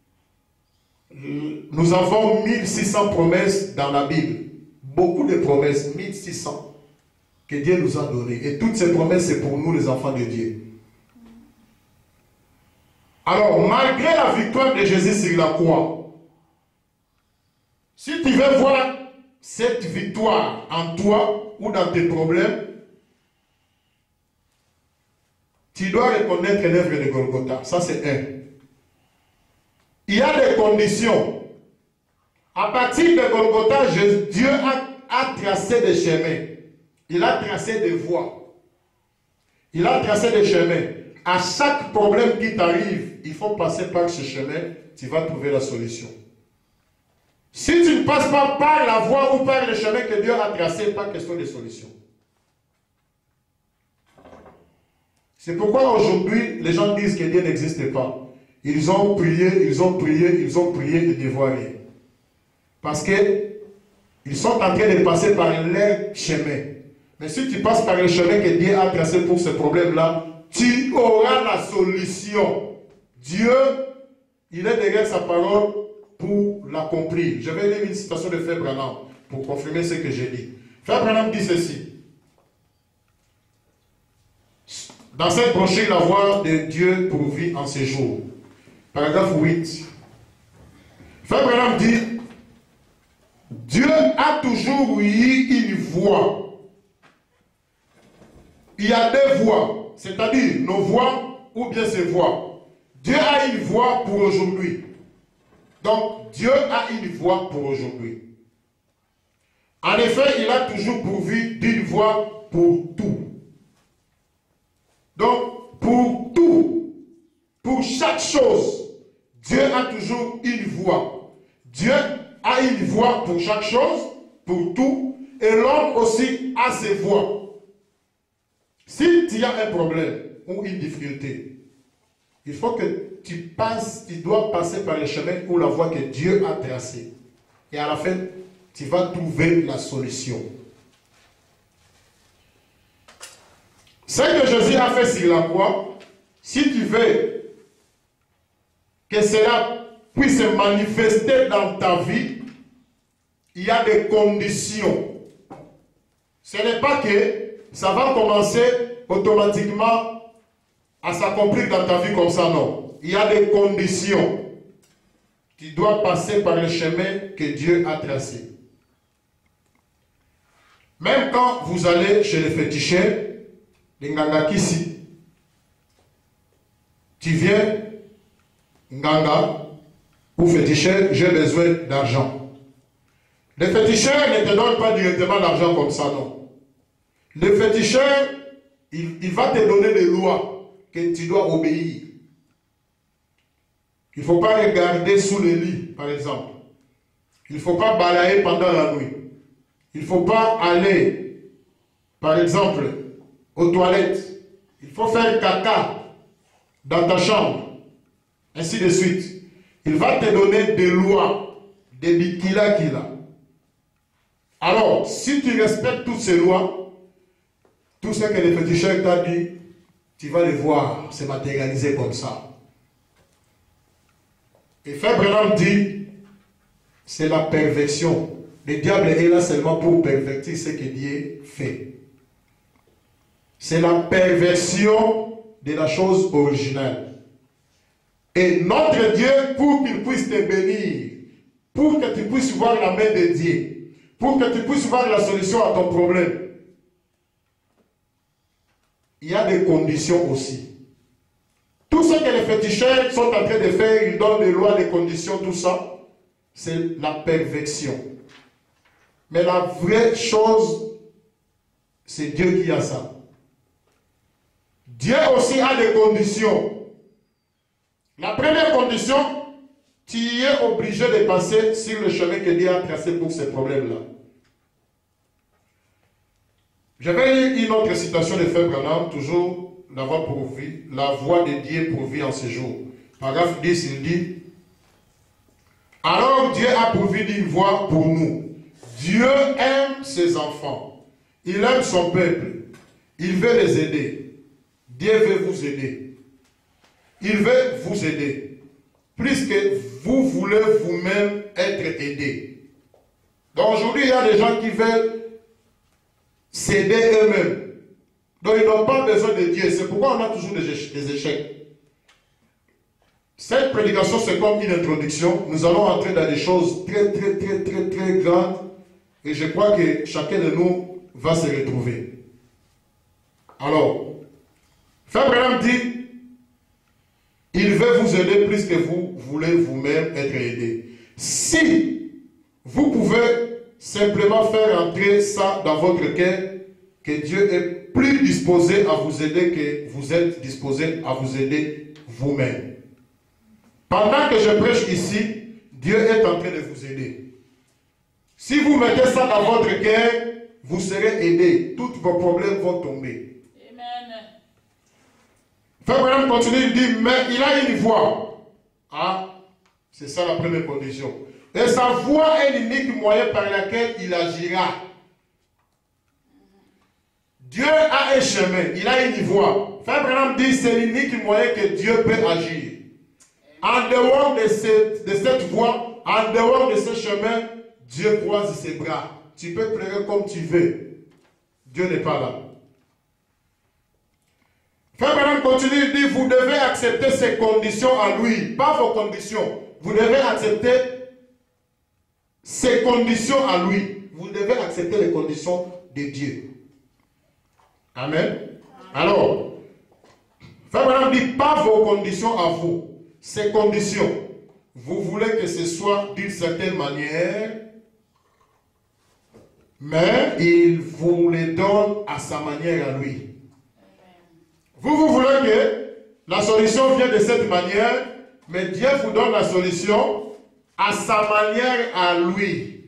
Nous avons 1600 promesses dans la Bible. Beaucoup de promesses, 1600, que Dieu nous a données. Et toutes ces promesses, c'est pour nous les enfants de Dieu. Alors, malgré la victoire de Jésus sur la croix, si tu veux voir cette victoire en toi ou dans tes problèmes, tu dois reconnaître l'œuvre de Golgotha. Ça, c'est un. Il y a des conditions. À partir de Golgotha, Dieu a tracé des chemins. Il a tracé des voies. Il a tracé des chemins. À chaque problème qui t'arrive, il faut passer par ce chemin. Tu vas trouver la solution. Si tu ne passes pas par la voie ou par le chemin que Dieu a tracé, pas question de solution. C'est pourquoi aujourd'hui, les gens disent que Dieu n'existe pas. Ils ont prié, ils ont prié, ils ont prié et ne voient rien. Parce qu'ils sont en train de passer par leur chemin. Mais si tu passes par le chemin que Dieu a tracé pour ce problème-là, tu auras la solution. Dieu, il est derrière sa parole pour l'accomplir. Je vais lire une citation de Frère Branham pour confirmer ce que j'ai dit. Frère Branham dit ceci. Dans cette brochure, la voix de Dieu pourvue en ces jours. Paragraphe 8. Frère Branham dit, Dieu a toujours eu une voix. Il y a deux voix, c'est-à-dire nos voix ou bien ses voix. Dieu a une voix pour aujourd'hui. Donc, Dieu a une voix pour aujourd'hui. En effet, il a toujours pourvu d'une voix pour tout. Donc, pour tout, pour chaque chose, Dieu a toujours une voix. Dieu a une voix pour chaque chose, pour tout, et l'homme aussi a ses voix. Si tu as un problème ou une difficulté, il faut que tu dois passer par le chemin ou la voie que Dieu a tracée. Et à la fin, tu vas trouver la solution. Ce que Jésus a fait sur la croix, si tu veux que cela puisse se manifester dans ta vie, il y a des conditions. Ce n'est pas que ça va commencer automatiquement à s'accomplir dans ta vie comme ça, non. Il y a des conditions. Tu dois passer par le chemin que Dieu a tracé. Même quand vous allez chez les féticheurs, les Nganga Kisi, tu viens, Nganga, ou féticheur, j'ai besoin d'argent. Les féticheurs ne te donnent pas directement l'argent comme ça, non. Le féticheur, il va te donner des lois que tu dois obéir. Il ne faut pas regarder sous le lit, par exemple. Il ne faut pas balayer pendant la nuit. Il ne faut pas aller, par exemple, aux toilettes. Il faut faire caca dans ta chambre. Ainsi de suite. Il va te donner des lois, des bikila. Alors, si tu respectes toutes ces lois, tout ce que le féticheur t'a dit, tu vas le voir se matérialiser comme ça. Et Frère Branham dit, c'est la perversion. Le diable est là seulement pour pervertir ce que Dieu fait. C'est la perversion de la chose originale. Et notre Dieu, pour qu'il puisse te bénir, pour que tu puisses voir la main de Dieu, pour que tu puisses voir la solution à ton problème, il y a des conditions aussi. Tout ce que les féticheurs sont en train de faire, ils donnent des lois, des conditions, tout ça, c'est la perversion. Mais la vraie chose, c'est Dieu qui a ça. Dieu Dieu aussi a des conditions. La première condition, tu es obligé de passer sur le chemin que Dieu a tracé pour ces problèmes-là. J'avais eu une autre citation de Frère Branham, toujours la voix pourvue, la voix de Dieu pourvue en ce jour. Paragraphe 10, il dit, alors Dieu a pourvu d'une voie pour nous. Dieu aime ses enfants. Il aime son peuple. Il veut les aider. Dieu veut vous aider. Il veut vous aider. Plus que vous voulez vous-même être aidé. Donc aujourd'hui, il y a des gens qui veulent s'aider eux-mêmes. Donc ils n'ont pas besoin de Dieu. C'est pourquoi on a toujours des échecs. Cette prédication, c'est comme une introduction. Nous allons entrer dans des choses très grandes. Et je crois que chacun de nous va se retrouver. Alors, Frère Branham dit, il veut vous aider plus que vous voulez vous-même être aidé. Si vous pouvez simplement faire entrer ça dans votre cœur, que Dieu est plus disposé à vous aider que vous êtes disposé à vous aider vous-même. Pendant que je prêche ici, Dieu est en train de vous aider. Si vous mettez ça dans votre cœur, vous serez aidé. Tous vos problèmes vont tomber. Amen. Frère Branham continue, il dit, mais il a une voix. Ah, c'est ça la première condition. Et sa voix est l'unique moyen par lequel il agira. Dieu a un chemin, il a une voix. Frère Branham dit, c'est l'unique moyen que Dieu peut agir. En dehors de cette voie, en dehors de ce chemin, Dieu croise ses bras. Tu peux pleurer comme tu veux. Dieu n'est pas là. Frère Branham continue, il dit, vous devez accepter ses conditions à lui, pas vos conditions. Vous devez accepter ses conditions à lui. Vous devez accepter les conditions de Dieu. Amen. Alors, Frère Branham dit, pas vos conditions à vous. Ces conditions, vous voulez que ce soit d'une certaine manière, mais il vous les donne à sa manière à lui. Vous voulez que la solution vienne de cette manière, mais Dieu vous donne la solution à sa manière à lui.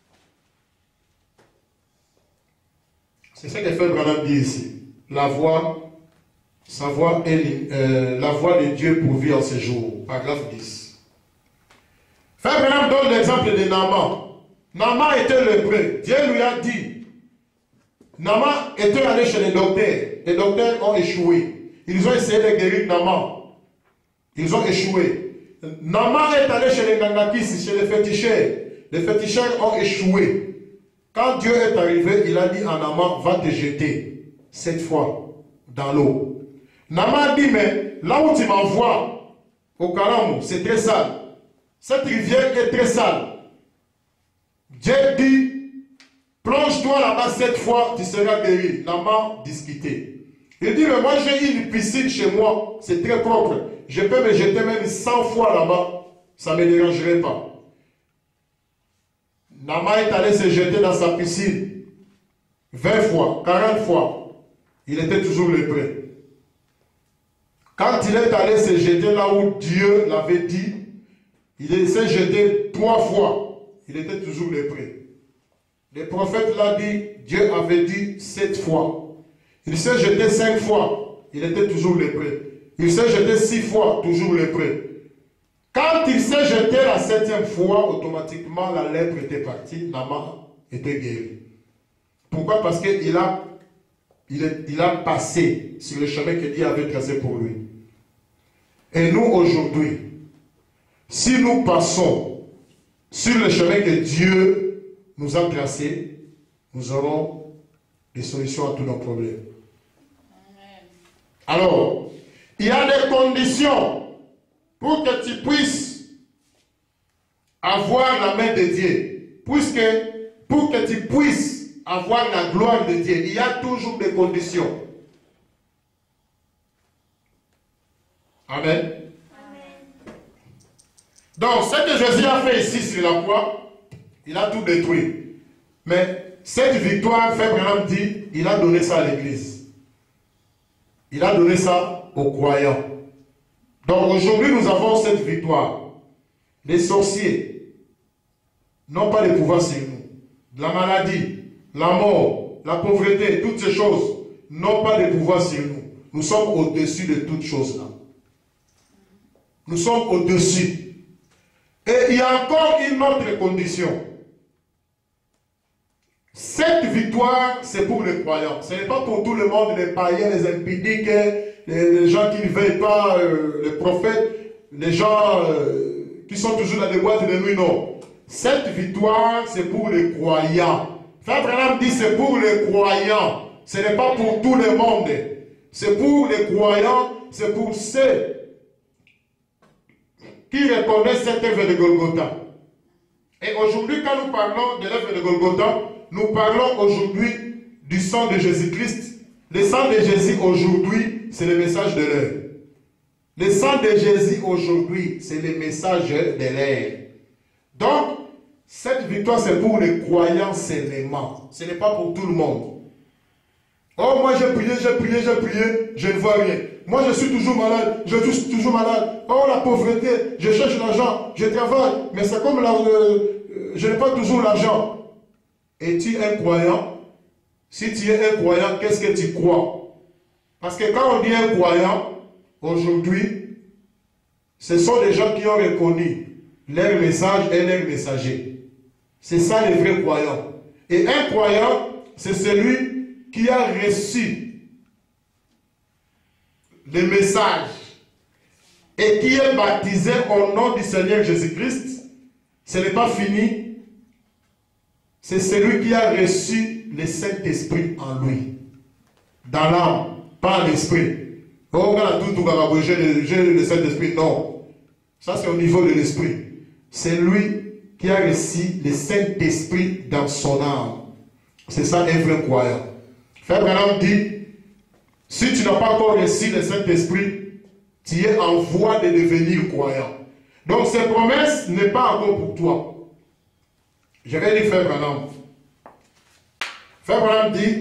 C'est ce que Frère Branham dit ici. La voix. Sa voix est la voix de Dieu pourvue en ce jour. Paragraphe 10. Frère Branham donne l'exemple de Naaman. Naaman était lépreux. Dieu lui a dit. Naaman était allé chez les docteurs. Les docteurs ont échoué. Ils ont essayé de guérir Naaman. Ils ont échoué. Naaman est allé chez les Gangakis, chez les féticheurs. Les féticheurs ont échoué. Quand Dieu est arrivé, il a dit à Naaman, va te jeter, cette fois, dans l'eau. Naaman dit, mais là où tu m'envoies, au Karamou, c'est très sale. Cette rivière est très sale. Dieu dit, plonge-toi là-bas cette fois, tu seras guéri. Naaman discutait. Il dit, mais moi j'ai une piscine chez moi, c'est très propre. Je peux me jeter même 100 fois là-bas, ça ne me dérangerait pas. Naaman est allé se jeter dans sa piscine 20 fois, 40 fois. Il était toujours lépreux. Quand il est allé se jeter là où Dieu l'avait dit, il s'est jeté 3 fois. Il était toujours lépreux. Le prophète l'a dit, Dieu avait dit 7 fois. Il s'est jeté 5 fois. Il était toujours lépreux. Il s'est jeté 6 fois, toujours lépreux. Quand il s'est jeté la 7e fois, automatiquement la lèpre était partie, Naaman était guéri. Pourquoi? Parce qu'il a passé sur le chemin que Dieu avait tracé pour lui. Et nous aujourd'hui, si nous passons sur le chemin que Dieu nous a tracé, nous aurons des solutions à tous nos problèmes. Amen. Alors, il y a des conditions pour que tu puisses avoir la main de Dieu. Pour que tu puisses avoir la gloire de Dieu, il y a toujours des conditions. Amen. Amen. Donc, ce que Jésus a fait ici sur la croix, il a tout détruit. Mais cette victoire, Frère Branham dit, il a donné ça à l'église. Il a donné ça aux croyants. Donc aujourd'hui, nous avons cette victoire. Les sorciers n'ont pas de pouvoir sur nous. La maladie, la mort, la pauvreté, toutes ces choses n'ont pas de pouvoir sur nous. Nous sommes au-dessus de toutes choses là. Nous sommes au-dessus. Et il y a encore une autre condition. Cette victoire, c'est pour les croyants. Ce n'est pas pour tout le monde, les païens, les impudiques, les gens qui ne veillent pas, les prophètes, les gens qui sont toujours dans les boîtes de nuit, non. Cette victoire, c'est pour les croyants. Frère Branham dit c'est pour les croyants. Ce n'est pas pour tout le monde. C'est pour les croyants, c'est pour ceux qui reconnaissent cette œuvre de Golgotha. Et aujourd'hui, quand nous parlons de l'œuvre de Golgotha, nous parlons aujourd'hui du sang de Jésus-Christ. Le sang de Jésus aujourd'hui, c'est le message de l'heure. Le sang de Jésus aujourd'hui, c'est le message de l'heure. Donc, cette victoire, c'est pour les croyants seulement. Ce n'est pas pour tout le monde. Oh, moi j'ai prié, je ne vois rien. Moi je suis toujours malade, je suis toujours malade. Oh, la pauvreté, je cherche l'argent, je travaille, mais c'est comme je n'ai pas toujours l'argent. Es-tu un croyant? Si tu es un croyant, qu'est-ce que tu crois? Parce que quand on dit un croyant, aujourd'hui, ce sont des gens qui ont reconnu leur message et leur messager. C'est ça les vrais croyants. Et un croyant, c'est celui qui a reçu le message et qui est baptisé au nom du Seigneur Jésus-Christ. Ce n'est pas fini. C'est celui qui a reçu le Saint-Esprit en lui. Dans l'âme, pas l'esprit. Oh, j'ai le Saint-Esprit. Non. Ça, c'est au niveau de l'esprit. C'est lui qui a reçu le Saint-Esprit dans son âme. C'est ça un vrai croyant. Frère Branham dit, si tu n'as pas encore reçu le Saint-Esprit, tu es en voie de devenir croyant. Donc, cette promesse n'est pas encore pour toi. Je vais dire Frère Branham. Frère Branham dit,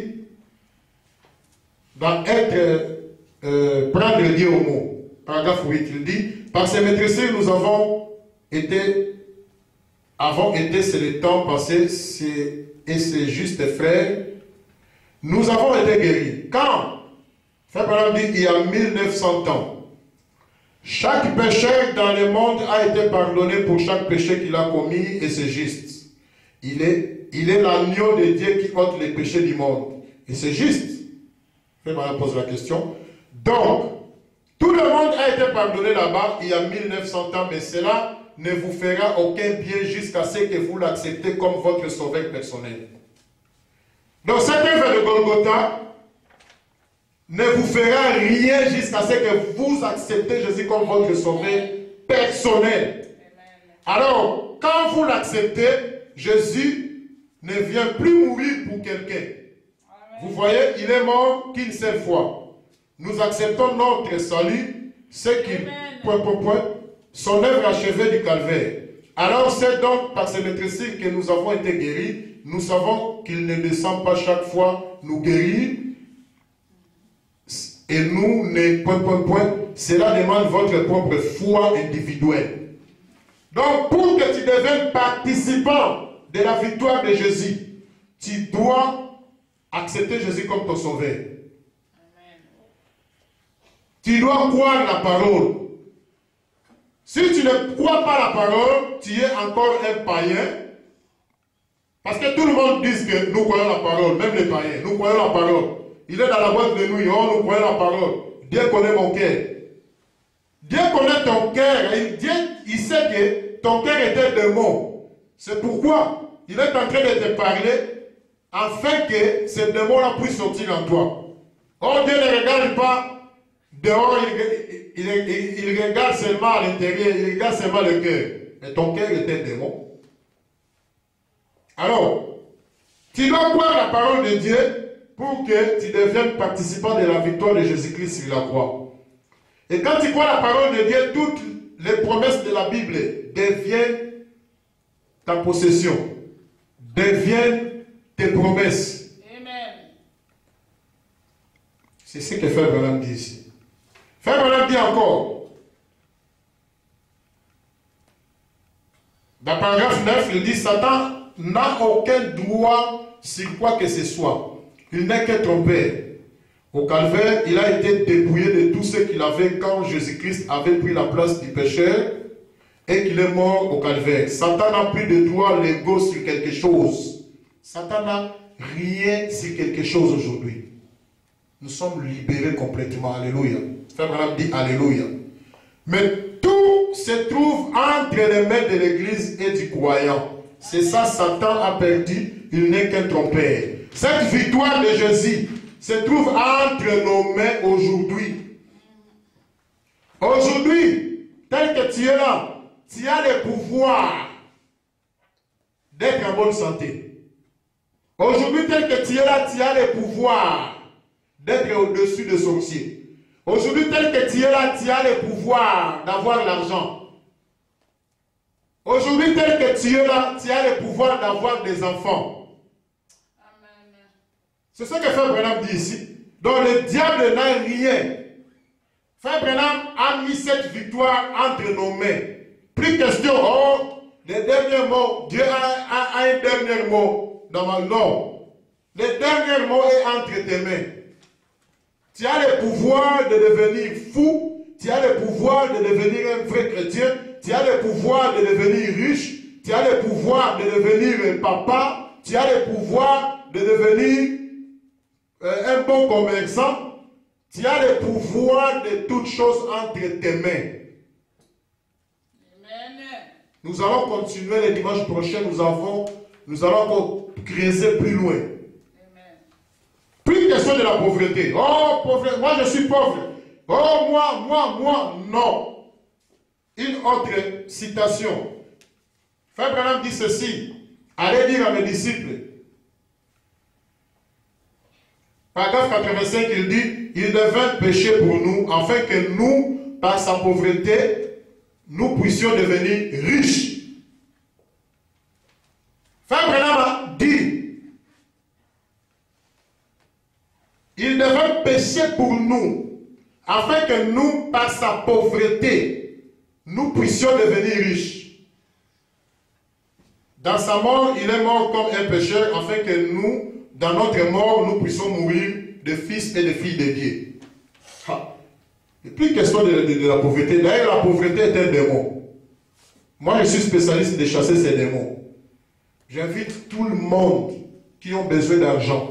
dans prendre Dieu au mot, paragraphe 8, il dit, par ces maîtresses, nous avons été, c'est le temps passé, et c'est juste frères, nous avons été guéris. Quand Frère Branham dit il y a 1900 ans, chaque pécheur dans le monde a été pardonné pour chaque péché qu'il a commis et c'est juste. Il est l'agneau de Dieu qui ôte les péchés du monde. Et c'est juste. Frère Branham pose la question. Donc, tout le monde a été pardonné là-bas il y a 1900 ans, mais cela ne vous fera aucun bien jusqu'à ce que vous l'acceptez comme votre sauveur personnel. Donc cette œuvre de Golgotha ne vous fera rien jusqu'à ce que vous acceptez Jésus comme votre sauveur personnel. Alors, quand vous l'acceptez, Jésus ne vient plus mourir pour quelqu'un. Vous voyez, il est mort qu'une seule fois. Nous acceptons notre salut, ce qui, son œuvre achevée du calvaire. Alors c'est donc par ces maîtresses que nous avons été guéris. Nous savons qu'il ne descend pas chaque fois nous guérir. Et nous ne... Cela demande votre propre foi individuelle. Donc pour que tu deviennes participant de la victoire de Jésus, tu dois accepter Jésus comme ton sauveur. Tu dois croire la parole. Si tu ne crois pas la parole, tu es encore un païen. Parce que tout le monde dit que nous croyons la parole, même les païens, nous croyons la parole. Il est dans la boîte de nuit, oh, nous croyons la parole. Dieu connaît mon cœur. Dieu connaît ton cœur. Dieu, il sait que ton cœur est un démon. C'est pourquoi il est en train de te parler afin que ce démon-là puisse sortir en toi. Oh, Dieu ne regarde pas dehors, il regarde seulement à l'intérieur, il regarde seulement le cœur. Et ton cœur est un démon. Alors, tu dois croire la parole de Dieu pour que tu deviennes participant de la victoire de Jésus-Christ sur la croix. Et quand tu crois la parole de Dieu, toutes les promesses de la Bible deviennent ta possession, deviennent tes promesses. Amen. C'est ce que Frère Branham dit ici. Frère Branham dit encore, dans le paragraphe 9, il dit Satan n'a aucun droit sur quoi que ce soit. Il n'est qu'un trompeur. Au calvaire, il a été dépouillé de tout ce qu'il avait quand Jésus-Christ avait pris la place du pécheur et qu'il est mort au calvaire. Satan n'a plus de droit légaux sur quelque chose. Satan n'a rien sur quelque chose aujourd'hui. Nous sommes libérés complètement. Alléluia. Frère Branham dit Alléluia. Mais tout se trouve entre les mains de l'Église et du croyant. C'est ça, Satan a perdu. Il n'est qu'un trompeur. Cette victoire de Jésus se trouve entre nos mains aujourd'hui. Aujourd'hui, tel que tu es là, tu as le pouvoir d'être en bonne santé. Aujourd'hui, tel que tu es là, tu as le pouvoir d'être au-dessus des sorciers. Aujourd'hui, tel que tu es là, tu as le pouvoir d'avoir l'argent. Aujourd'hui, tel que tu es là, tu as le pouvoir d'avoir des enfants. Amen. C'est ce que Frère Branham dit ici. Donc le diable n'a rien. Frère Branham a mis cette victoire entre nos mains. Plus question, oh, les derniers mots, Dieu a un dernier mot dans ma langue. Le dernier mot est entre tes mains. Tu as le pouvoir de devenir fou, tu as le pouvoir de devenir un vrai chrétien, tu as le pouvoir de devenir riche, tu as le pouvoir de devenir papa, tu as le pouvoir de devenir un bon commerçant, tu as le pouvoir de toutes choses entre tes mains. Amen. Nous allons continuer le dimanche prochain, nous allons encore creuser plus loin. Plus question de la pauvreté. Oh, pauvre, moi je suis pauvre. Oh, moi, non. Une autre citation. Frère Branham dit ceci. Allez dire à mes disciples. Paragraphe 85, il dit, il devint péché pour nous, afin que nous, par sa pauvreté, nous puissions devenir riches. Frère Branham a dit, il devint péché pour nous, afin que nous, par sa pauvreté, nous puissions devenir riches. Dans sa mort, il est mort comme un pécheur, afin que nous, dans notre mort, nous puissions mourir de fils et de filles de Dieu. Et puis, question de la pauvreté. D'ailleurs, la pauvreté est un démon. Moi, je suis spécialiste de chasser ces démons. J'invite tout le monde qui ont besoin d'argent.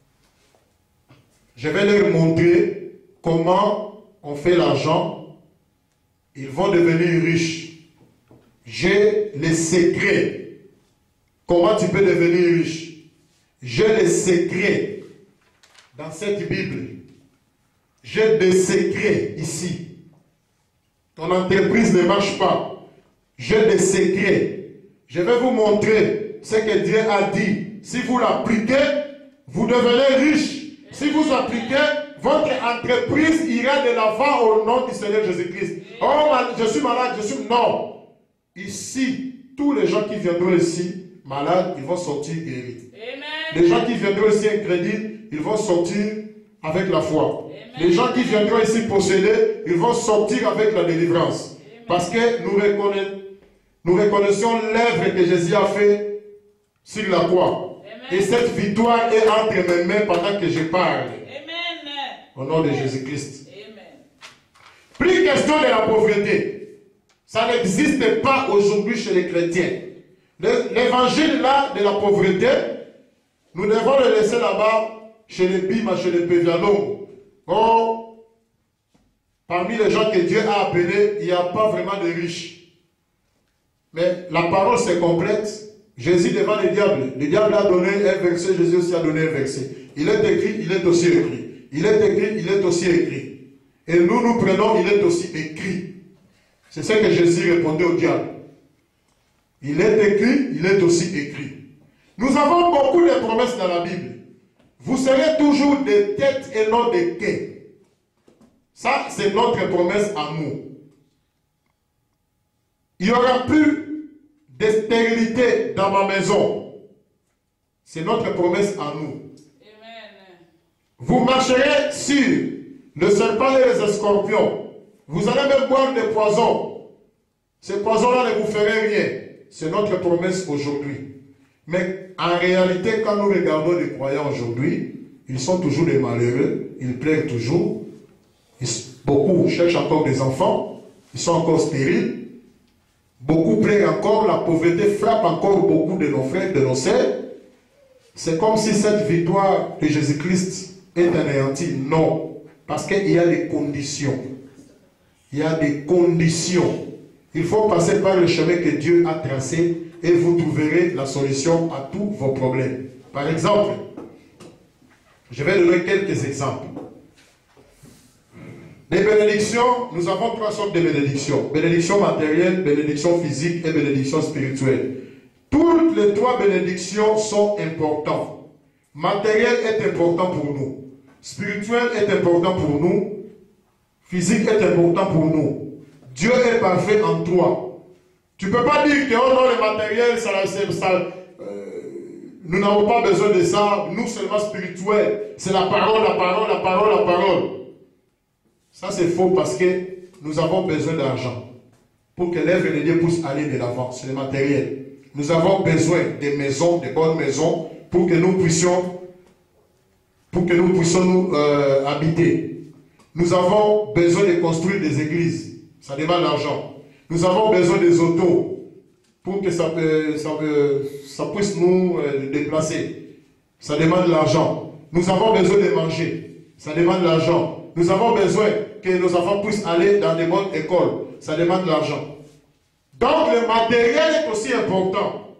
Je vais leur montrer comment on fait l'argent. Ils vont devenir riches. J'ai les secrets. Comment tu peux devenir riche? J'ai les secrets dans cette Bible. J'ai des secrets ici. Ton entreprise ne marche pas. J'ai des secrets. Je vais vous montrer ce que Dieu a dit. Si vous l'appliquez, vous devenez riche. Si vous appliquez, votre entreprise ira de l'avant au nom du Seigneur Jésus-Christ. Oh, je suis malade, Non. Ici, tous les gens qui viendront ici, malades, ils vont sortir guéris. Amen. Les gens qui viendront ici incrédules, ils vont sortir avec la foi. Amen. Les gens qui viendront ici possédés, ils vont sortir avec la délivrance. Amen. Parce que nous reconnaissons l'œuvre que Jésus a fait sur la croix. Et cette victoire est entre mes mains pendant que je parle. Amen. Au nom de Jésus-Christ. Plus question de la pauvreté. Ça n'existe pas aujourd'hui chez les chrétiens. L'évangile là de la pauvreté, nous devons le laisser là-bas chez les Bima, chez les Pévialons. Oh, parmi les gens que Dieu a appelés, il n'y a pas vraiment de riches. Mais la parole c'est complète. Jésus devant le diable a donné un verset, Jésus aussi a donné un verset. Il est écrit, il est aussi écrit. Il est écrit, il est aussi écrit. Et nous prenons, il est aussi écrit. C'est ce que Jésus répondait au diable. Il est écrit, il est aussi écrit. Nous avons beaucoup de promesses dans la Bible. Vous serez toujours des têtes et non des quais. Ça, c'est notre promesse à nous. Il n'y aura plus de stérilité dans ma maison. C'est notre promesse à nous. Amen. Vous marcherez sur le serpent et les scorpions. Vous allez même boire des poisons. Ces poisons-là ne vous feront rien. C'est notre promesse aujourd'hui. Mais en réalité, quand nous regardons les croyants aujourd'hui, ils sont toujours des malheureux, ils pleurent toujours. Beaucoup cherchent encore des enfants, ils sont encore stériles. Beaucoup pleurent encore, la pauvreté frappe encore beaucoup de nos frères, de nos sœurs. C'est comme si cette victoire de Jésus-Christ est anéantie. Non, parce qu'il y a des conditions. Il y a des conditions. Il faut passer par le chemin que Dieu a tracé et vous trouverez la solution à tous vos problèmes. Par exemple, je vais donner quelques exemples. Les bénédictions, nous avons trois sortes de bénédictions. Bénédiction matérielle, bénédiction physique et bénédiction spirituelle. Toutes les trois bénédictions sont importantes. Matériel est important pour nous. Spirituel est important pour nous. Physique est important pour nous. Dieu est parfait en toi. Tu ne peux pas dire que oh non, le matériel, nous n'avons pas besoin de ça. Nous seulement spirituel. C'est la parole, la parole, la parole, la parole. Ça c'est faux parce que nous avons besoin d'argent pour que l'œuvre de Dieu puisse aller de l'avant. C'est le matériel. Nous avons besoin de maisons, de bonnes maisons pour que nous puissions nous habiter. Nous avons besoin de construire des églises. Ça demande l'argent. Nous avons besoin des autos pour que ça puisse nous déplacer. Ça demande l'argent. Nous avons besoin de manger. Ça demande l'argent. Nous avons besoin que nos enfants puissent aller dans des bonnes écoles. Ça demande l'argent. Donc le matériel est aussi important.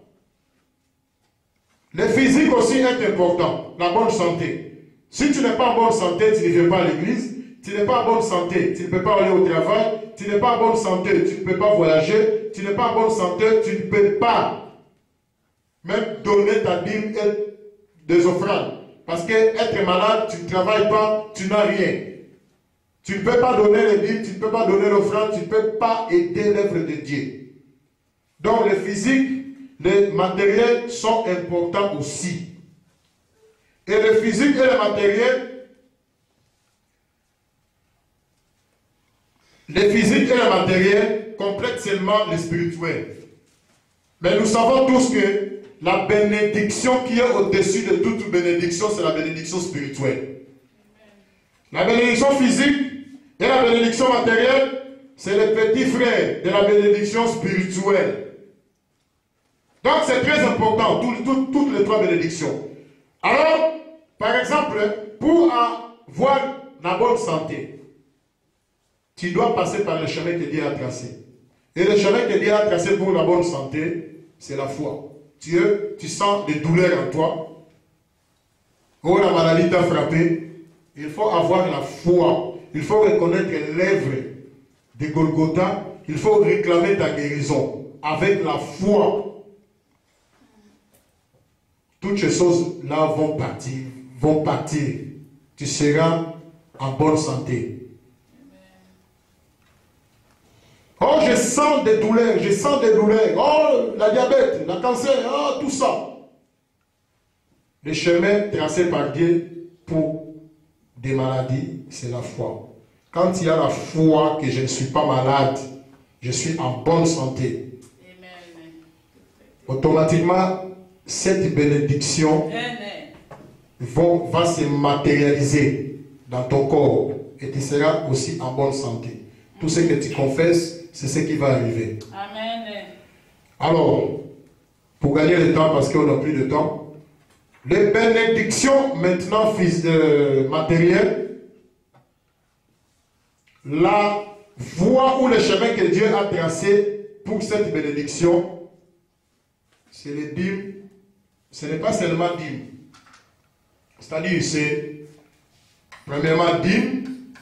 Le physique aussi est important. La bonne santé. Si tu n'es pas en bonne santé, tu ne viens pas à l'église. Tu n'es pas en bonne santé, tu ne peux pas aller au travail. Tu n'es pas en bonne santé, tu ne peux pas voyager. Tu n'es pas en bonne santé, tu ne peux pas même donner ta dîme et des offrandes. Parce que être malade, tu ne travailles pas, tu n'as rien. Tu ne peux pas donner les dîmes, tu ne peux pas donner l'offrande, tu ne peux pas aider l'œuvre de Dieu. Donc le physique, les matériels sont importants aussi. Et le physique et le matériel, complètent seulement le spirituel. Mais nous savons tous que la bénédiction qui est au-dessus de toute bénédiction, c'est la bénédiction spirituelle. La bénédiction physique et la bénédiction matérielle, c'est le petit frère de la bénédiction spirituelle. Donc c'est très important, toutes les trois bénédictions. Alors, par exemple, pour avoir la bonne santé, tu dois passer par le chemin que Dieu a tracé. Et le chemin que Dieu a tracé pour la bonne santé, c'est la foi. Tu sens des douleurs en toi. Oh, la maladie t'a frappé. Il faut avoir la foi. Il faut reconnaître l'œuvre de Golgotha. Il faut réclamer ta guérison avec la foi. Toutes ces choses-là vont partir. Tu seras en bonne santé. Oh, je sens des douleurs. Oh, la diabète, le cancer, oh, tout ça. Le chemin tracé par Dieu pour des maladies, c'est la foi. Quand il y a la foi que je ne suis pas malade, je suis en bonne santé. Amen. Automatiquement, cette bénédiction va se matérialiser dans ton corps et tu seras aussi en bonne santé. Tout ce que tu confesses, c'est ce qui va arriver. Amen. Alors, pour gagner le temps, parce qu'on n'a plus de temps, les bénédictions maintenant matérielles, la voie ou le chemin que Dieu a tracé pour cette bénédiction, c'est les dîmes. Ce n'est pas seulement dîmes. C'est-à-dire, c'est premièrement dîmes,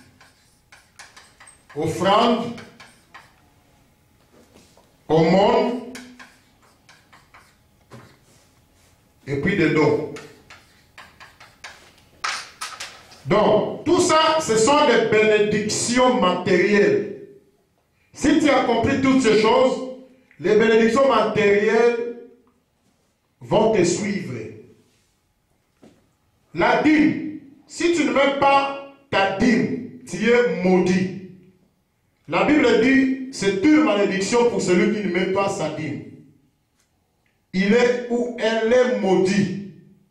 offrande, aumône, et puis des dons. Donc, tout ça, ce sont des bénédictions matérielles. Si tu as compris toutes ces choses, les bénédictions matérielles vont te suivre. La dîme, si tu ne mets pas ta dîme, tu es maudit. La Bible dit, c'est une malédiction pour celui qui ne met pas sa dîme. Il est ou elle est maudit.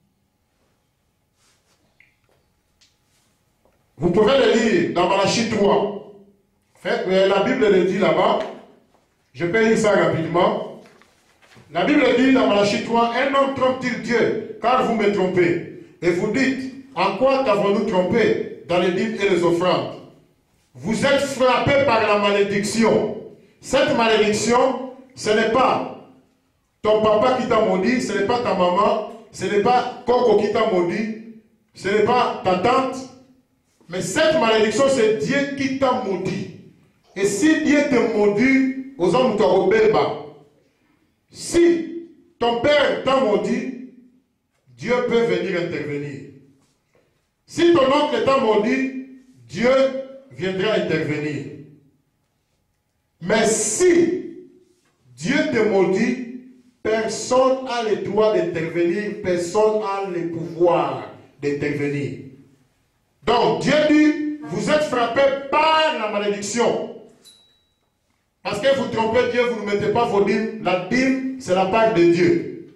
Vous pouvez le lire dans Malachie 3. La Bible le dit là-bas. Je peux lire ça rapidement. La Bible dit dans Malachie 3, un homme trompe-t-il Dieu, car vous me trompez. Et vous dites, en quoi t'avons-nous trompé dans les dîmes et les offrandes? Vous êtes frappés par la malédiction. Cette malédiction, ce n'est pas ton papa qui t'a maudit, ce n'est pas ta maman, ce n'est pas Coco qui t'a maudit, ce n'est pas ta tante, mais cette malédiction, c'est Dieu qui t'a maudit. Et si Dieu te maudit, aux hommes t'auront. Si ton père t'a maudit, Dieu peut venir intervenir. Si ton oncle t'a maudit, Dieu viendra intervenir. Mais si Dieu te maudit, personne n'a le droit d'intervenir, personne n'a le pouvoir d'intervenir. Donc Dieu dit, vous êtes frappés par la malédiction. Parce que vous trompez Dieu, vous ne mettez pas vos dîmes. La dîme, c'est la part de Dieu.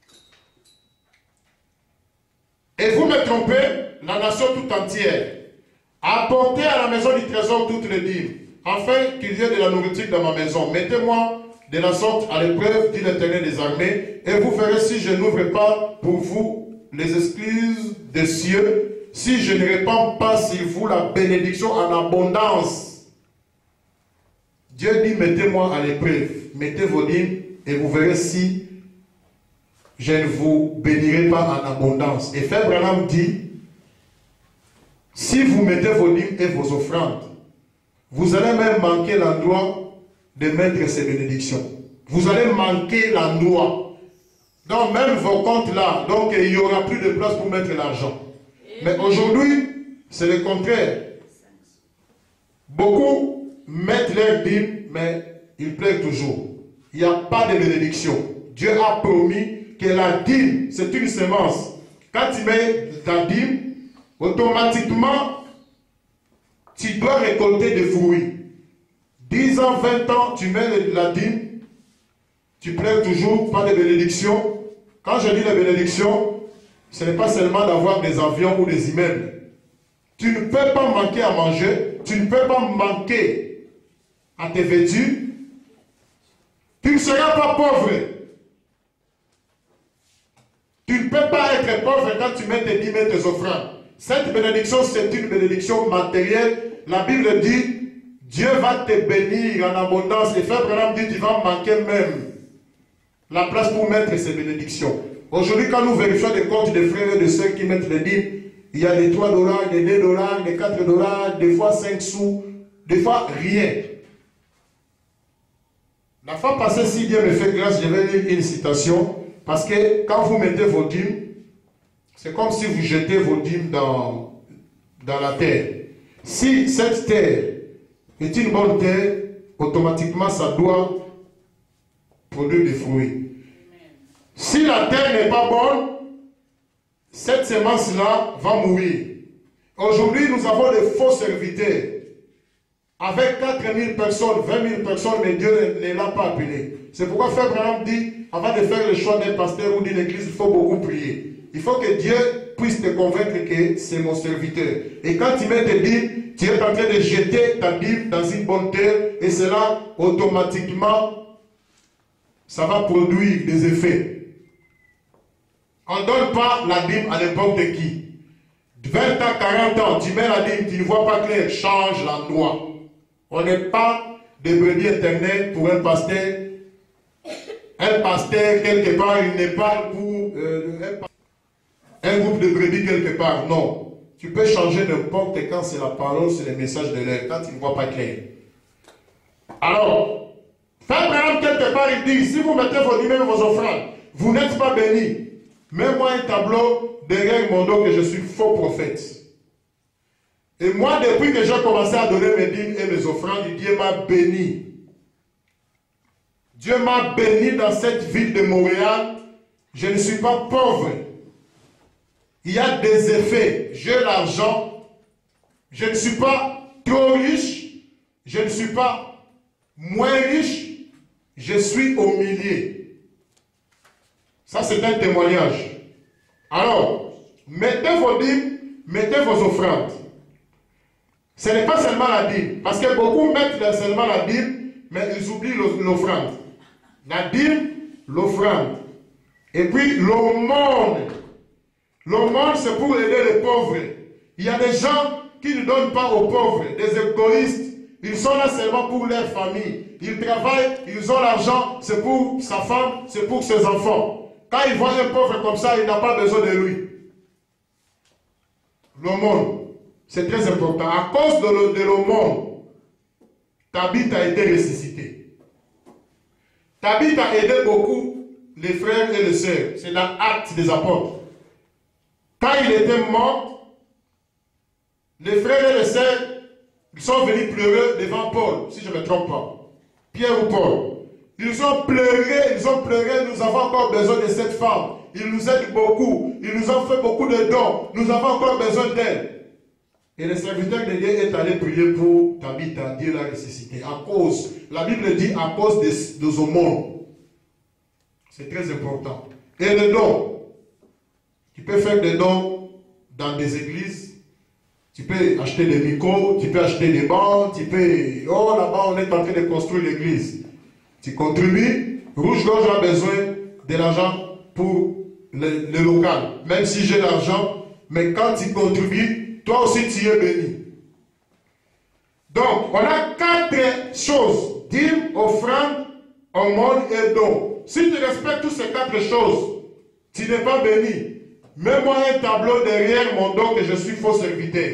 Et vous me trompez, la nation tout entière. Apportez à la maison du trésor toutes les dîmes, afin qu'il y ait de la nourriture dans ma maison. Mettez-moi de la sorte à l'épreuve, dit l'Éternel des armées, et vous verrez si je n'ouvre pas pour vous les excuses des cieux, si je ne répands pas sur vous la bénédiction en abondance. Dieu dit, mettez-moi à l'épreuve, mettez vos dîmes, et vous verrez si je ne vous bénirai pas en abondance. Et Frère Branham dit, si vous mettez vos dîmes et vos offrandes, vous allez même manquer l'endroit de mettre ces bénédictions. Vous allez manquer l'endroit. Donc même vos comptes là, donc il n'y aura plus de place pour mettre l'argent. Mais aujourd'hui, c'est le contraire. Beaucoup mettent leurs dîmes, mais ils pleurent toujours. Il n'y a pas de bénédiction. Dieu a promis que la dîme, c'est une semence. Quand tu mets ta dîme, automatiquement, tu dois récolter des fruits. 10 ans, 20 ans, tu mets la dîme, tu pleures toujours, pas de bénédiction. Quand je dis la bénédiction, ce n'est pas seulement d'avoir des avions ou des immeubles. Tu ne peux pas manquer à manger, tu ne peux pas manquer à tes vêtus. Tu ne seras pas pauvre. Tu ne peux pas être pauvre quand tu mets tes dîmes et tes offrandes. Cette bénédiction, c'est une bénédiction matérielle. La Bible dit, Dieu va te bénir en abondance. Et Frère Branham dit, tu vas manquer même la place pour mettre ces bénédictions. Aujourd'hui, quand nous vérifions les comptes des frères et de ceux qui mettent les dîmes, il y a des 3 $, des 2 $, des 4 $, des fois 5 sous, des fois rien. La fois passée, si Dieu me fait grâce, je vais lire une citation. Parce que quand vous mettez vos dîmes, c'est comme si vous jetez vos dîmes dans la terre. Si cette terre est une bonne terre, automatiquement ça doit produire des fruits. Si la terre n'est pas bonne, cette semence-là va mourir. Aujourd'hui, nous avons des faux serviteurs. Avec 4000 personnes, 20 000 personnes, mais Dieu ne l'a pas appelé. C'est pourquoi Frère Branham dit, avant de faire le choix d'un pasteur ou d'une église, il faut beaucoup prier. Il faut que Dieu puisse te convaincre que c'est mon serviteur. Et quand tu mets tes dîmes, tu es en train de jeter ta dîme dans une bonne terre, et cela, automatiquement, ça va produire des effets. On ne donne pas la dîme à n'importe qui. 20 ans, 40 ans, tu mets la dîme, tu ne vois pas clair, change l'endroit. On n'est pas des brebis internet pour un pasteur. Un pasteur, quelque part, il n'est pas pour un groupe de brebis quelque part. Non. Tu peux changer n'importe quand c'est la parole, c'est le message de l'air, quand tu ne vois pas clair. Alors, Frère Branham, quelque part, il dit, si vous mettez vos dîmes et vos offrandes, vous n'êtes pas bénis. Mets-moi un tableau derrière mon dos que je suis faux prophète. Et moi, depuis que j'ai commencé à donner mes dîmes et mes offrandes, Dieu m'a béni. Dieu m'a béni dans cette ville de Montréal. Je ne suis pas pauvre. il y a des effets. J'ai l'argent, je ne suis pas trop riche, je ne suis pas moins riche, je suis au milieu. Ça, c'est un témoignage. Alors, mettez vos dîmes, mettez vos offrandes. Ce n'est pas seulement la dîme, parce que beaucoup mettent seulement la dîme, mais ils oublient l'offrande. La dîme, l'offrande. Et puis l'aumône. L'aumône, c'est pour aider les pauvres. Il y a des gens qui ne donnent pas aux pauvres, des égoïstes. Ils sont là seulement pour leur famille. Ils travaillent, ils ont l'argent, c'est pour sa femme, c'est pour ses enfants. Quand ils voient un pauvre comme ça, il n'a pas besoin de lui. L'aumône, c'est très important. À cause de l'aumône, Tabitha a été ressuscité. Tabitha a aidé beaucoup les frères et les sœurs. C'est dans Actes des Apôtres. Quand il était mort, les frères et les sœurs, ils sont venus pleurer devant Paul, si je ne me trompe pas. Pierre ou Paul. Ils ont pleuré, nous avons encore besoin de cette femme. Il nous aide beaucoup, il nous a fait beaucoup de dons, nous avons encore besoin d'elle. Et le serviteur de Dieu est allé prier pour Tabitha, Dieu l'a ressuscité. À cause, la Bible dit à cause des aumônes. C'est très important. Et les dons, tu peux faire des dons dans des églises. Tu peux acheter des micros, tu peux acheter des bancs, tu peux... Oh, là-bas, on est en train de construire l'église. Tu contribues. Rouge-Gorge a besoin de l'argent pour le local. Même si j'ai l'argent, mais quand tu contribues, toi aussi tu es béni. Donc, on a 4 choses. Dîme, offrande, aumône et don. Si tu respectes toutes ces 4 choses, tu n'es pas béni. Mets-moi un tableau derrière mon dos que je suis faux serviteur.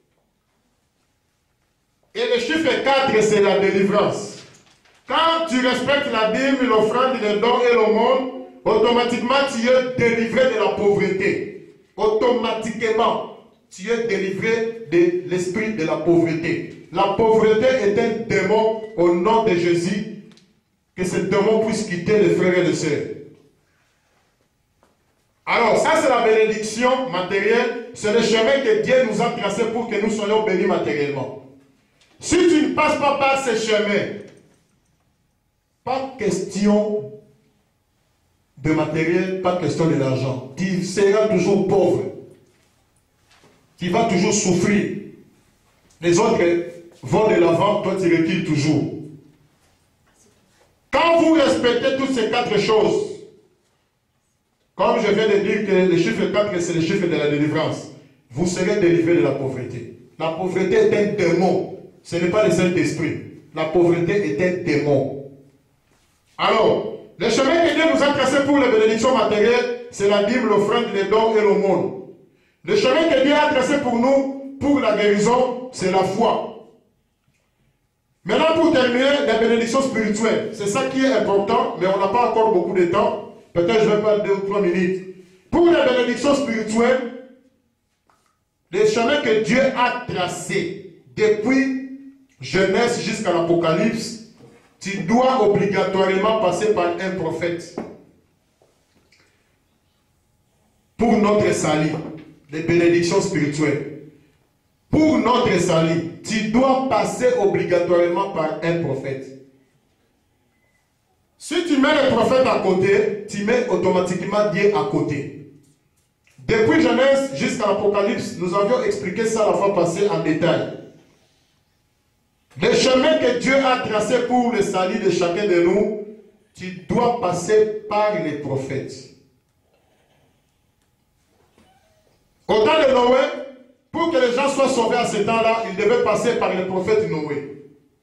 Et le chiffre 4, c'est la délivrance. Quand tu respectes la dîme, l'offrande, le don et l'aumône, automatiquement tu es délivré de la pauvreté. Automatiquement, tu es délivré de l'esprit de la pauvreté. La pauvreté est un démon au nom de Jésus. Que ce démon puisse quitter les frères et les sœurs. Alors, ça c'est la bénédiction matérielle. C'est le chemin que Dieu nous a tracé pour que nous soyons bénis matériellement. Si tu ne passes pas par ce chemin, pas question de matériel, pas question de l'argent. Tu seras toujours pauvre. Tu vas toujours souffrir. Les autres vont de l'avant, toi tu recules toujours. Quand vous respectez toutes ces 4 choses, comme je viens de dire que le chiffre 4 c'est le chiffre de la délivrance, vous serez délivré de la pauvreté. La pauvreté est un démon, ce n'est pas le Saint-Esprit. La pauvreté est un démon. Alors, le chemin que Dieu nous a tracé pour les bénédictions matérielles, c'est la dîme, l'offrande, les dons et l'aumône. Le chemin que Dieu a tracé pour nous, pour la guérison, c'est la foi. Maintenant, pour terminer, les bénédictions spirituelles. C'est ça qui est important, mais on n'a pas encore beaucoup de temps. Peut-être je vais parler 2 ou 3 minutes. Pour les bénédictions spirituelles, les chemins que Dieu a tracés depuis Genèse jusqu'à l'Apocalypse, tu dois obligatoirement passer par un prophète. Pour notre salut, les bénédictions spirituelles. Pour notre salut, tu dois passer obligatoirement par un prophète. Si tu mets le prophète à côté, tu mets automatiquement Dieu à côté. Depuis Genèse jusqu'à l'Apocalypse, nous avions expliqué ça la fois passée en détail. Le chemin que Dieu a tracé pour le salut de chacun de nous, tu dois passer par les prophètes. Au temps de Noé, pour que les gens soient sauvés à ce temps-là, ils devaient passer par le prophète Noé.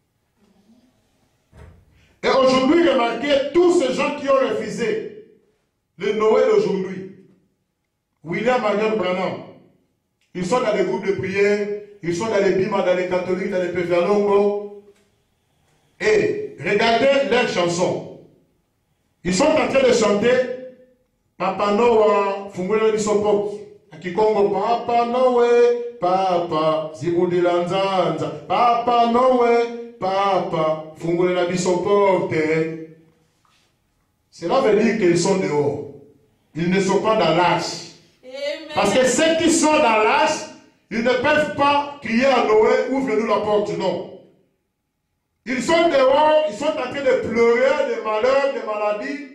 Et aujourd'hui, remarquez tous ces gens qui ont refusé le Noé d'aujourd'hui. William Marion Branham. Ils sont dans les groupes de prière, ils sont dans les Bima, dans les catholiques, dans les Pévalongo. Et regardez leurs chansons. Ils sont en train de chanter Papa Noah, Fungwela Bisopok. Kikongo Papa Noé, Papa, Zibudilanzanza, Papa Noé, Papa, Fungwela Bisopok. Cela veut dire qu'ils sont dehors. Ils ne sont pas dans l'arche. Parce que ceux qui sont dans l'âge, ils ne peuvent pas crier à Noé, ouvre-nous la porte, non. Ils sont dehors, ils sont en train de pleurer des malheurs, des maladies.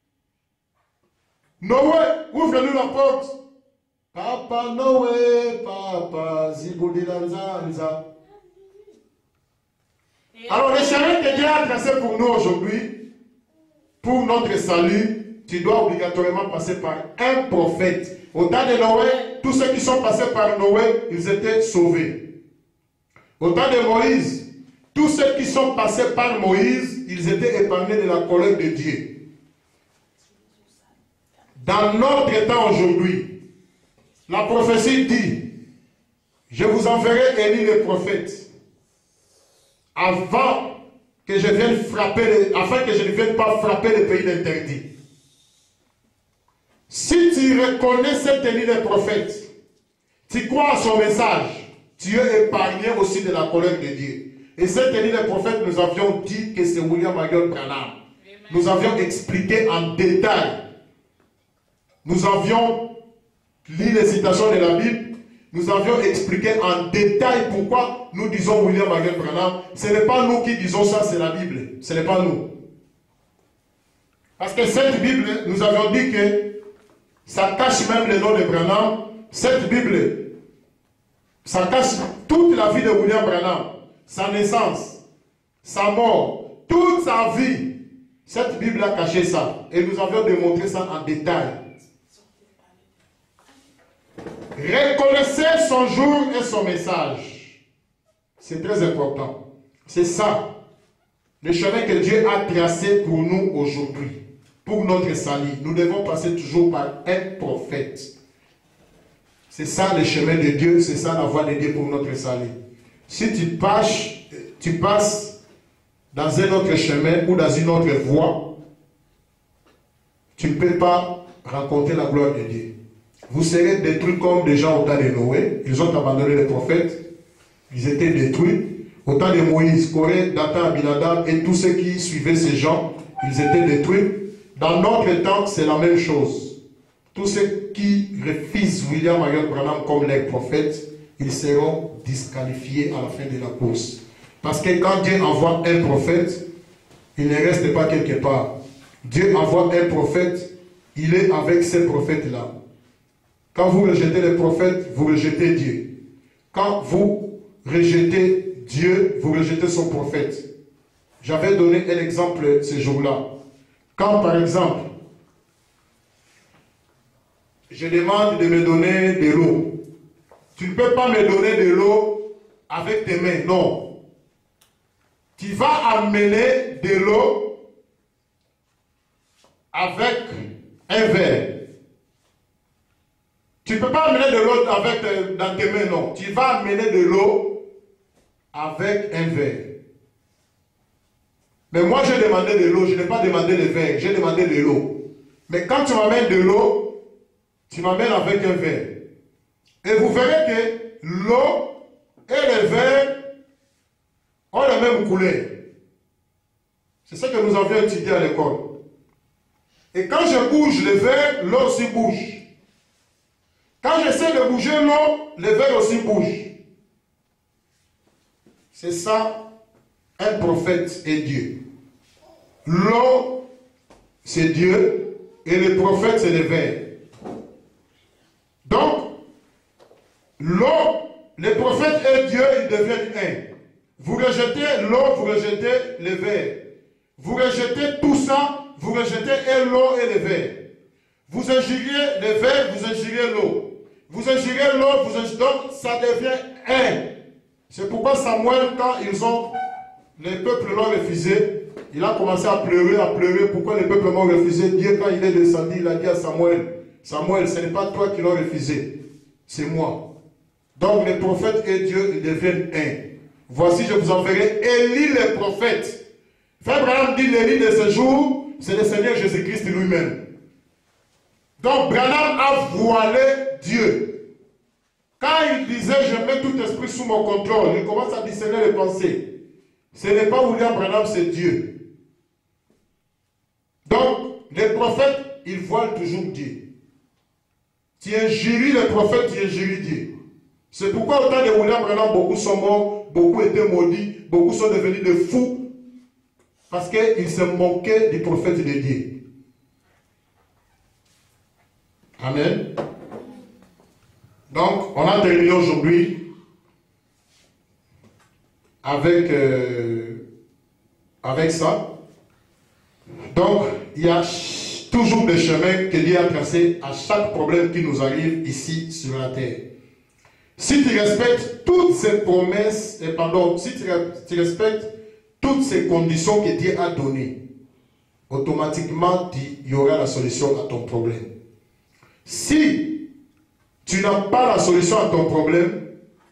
Noé, ouvre-nous la porte. Papa Noé, papa, Ziboudilazanza. Alors le chemin que Dieu a tracé pour nous aujourd'hui, pour notre salut, tu dois obligatoirement passer par un prophète. Au temps de Noé, tous ceux qui sont passés par Noé, ils étaient sauvés. Au temps de Moïse, tous ceux qui sont passés par Moïse, ils étaient épargnés de la colère de Dieu. Dans notre temps aujourd'hui, la prophétie dit, je vous enverrai Élie le prophète, avant que je vienne frapper, afin que je ne vienne pas frapper les pays d'interdit. Si tu reconnais cet Élie le prophète, tu crois à son message, tu es épargné aussi de la colère de Dieu. Et cet Élie le prophète, nous avions dit que c'est William Marion Branham. Nous avions expliqué en détail. Nous avions lu les citations de la Bible. Nous avions expliqué en détail pourquoi nous disons William Marion Branham. Ce n'est pas nous qui disons ça, c'est la Bible. Ce n'est pas nous. Parce que cette Bible, nous avions dit que ça cache même le nom de Branham. Cette Bible, ça cache toute la vie de William Branham. Sa naissance, sa mort, toute sa vie. Cette Bible a caché ça. Et nous avions démontré ça en détail. Reconnaissez son jour et son message. C'est très important. C'est ça. Le chemin que Dieu a tracé pour nous aujourd'hui. Pour notre salut. Nous devons passer toujours par un prophète. C'est ça le chemin de Dieu. C'est ça la voie de Dieu pour notre salut. Si tu passes dans un autre chemin ou dans une autre voie, tu ne peux pas rencontrer la gloire de Dieu. Vous serez détruits comme des gens au temps de Noé. Ils ont abandonné les prophètes. Ils étaient détruits. Au temps de Moïse, Corée, Dathan, Abinadab et tous ceux qui suivaient ces gens, ils étaient détruits. Dans notre temps, c'est la même chose. Tous ceux qui refusent William Marion Branham comme les prophètes, ils seront disqualifiés à la fin de la course. Parce que quand Dieu envoie un prophète, il ne reste pas quelque part. Dieu envoie un prophète, il est avec ces prophètes-là. Quand vous rejetez les prophètes, vous rejetez Dieu. Quand vous rejetez Dieu, vous rejetez son prophète. J'avais donné un exemple ce jour-là. Quand par exemple, je demande de me donner de l'eau. Tu ne peux pas me donner de l'eau avec tes mains, non. Tu vas amener de l'eau avec un verre. Tu ne peux pas amener de l'eau dans tes mains, non. Tu vas amener de l'eau avec un verre. Mais moi, j'ai demandé de l'eau, je n'ai pas demandé le verre, j'ai demandé de l'eau. Mais quand tu m'amènes de l'eau, tu m'amènes avec un verre. Et vous verrez que l'eau et le verre ont la même couleur. C'est ce que nous avions étudié à l'école. Et quand je bouge le verre, l'eau aussi bouge. Quand j'essaie de bouger l'eau, le verre aussi bouge. C'est ça, un prophète et Dieu. L'eau, c'est Dieu, et le prophète, c'est le verre. Donc, l'eau, le prophète et Dieu, ils deviennent un. Vous rejetez l'eau, vous rejetez le verre. Vous rejetez tout ça, vous rejetez et l'eau et le verre. Vous ingérez le verre, vous ingérez l'eau. Vous ingérez l'eau, vous ingérez... Donc, ça devient un. C'est pourquoi Samuel, quand les peuples l'ont refusé, il a commencé à pleurer. Pourquoi les peuples m'ont refusé? Dieu, quand il est descendu, il a dit à Samuel, Samuel, ce n'est pas toi qui l'as refusé, c'est moi. Donc, les prophètes et Dieu, ils deviennent un. Voici, je vous enverrai Élie le prophète. Frère Branham dit l'Élie de ce jour, c'est le Seigneur Jésus-Christ lui-même. Donc, Branham a voilé Dieu. Quand il disait, je mets tout esprit sous mon contrôle, il commence à discerner les pensées. Ce n'est pas William Branham, c'est Dieu. Donc, les prophètes, ils voilent toujours Dieu. Tu injures les prophètes, tu injures Dieu. C'est pourquoi au temps de William Branham, beaucoup sont morts, beaucoup étaient maudits, beaucoup sont devenus des fous, parce qu'ils se moquaient du prophète de Dieu. Amen. Donc, on a terminé aujourd'hui avec ça. Donc, il y a toujours des chemins que Dieu a tracés à chaque problème qui nous arrive ici sur la terre. Si tu respectes toutes ces promesses, si tu respectes toutes ces conditions que Dieu a données, automatiquement, il y aura la solution à ton problème. Si tu n'as pas la solution à ton problème,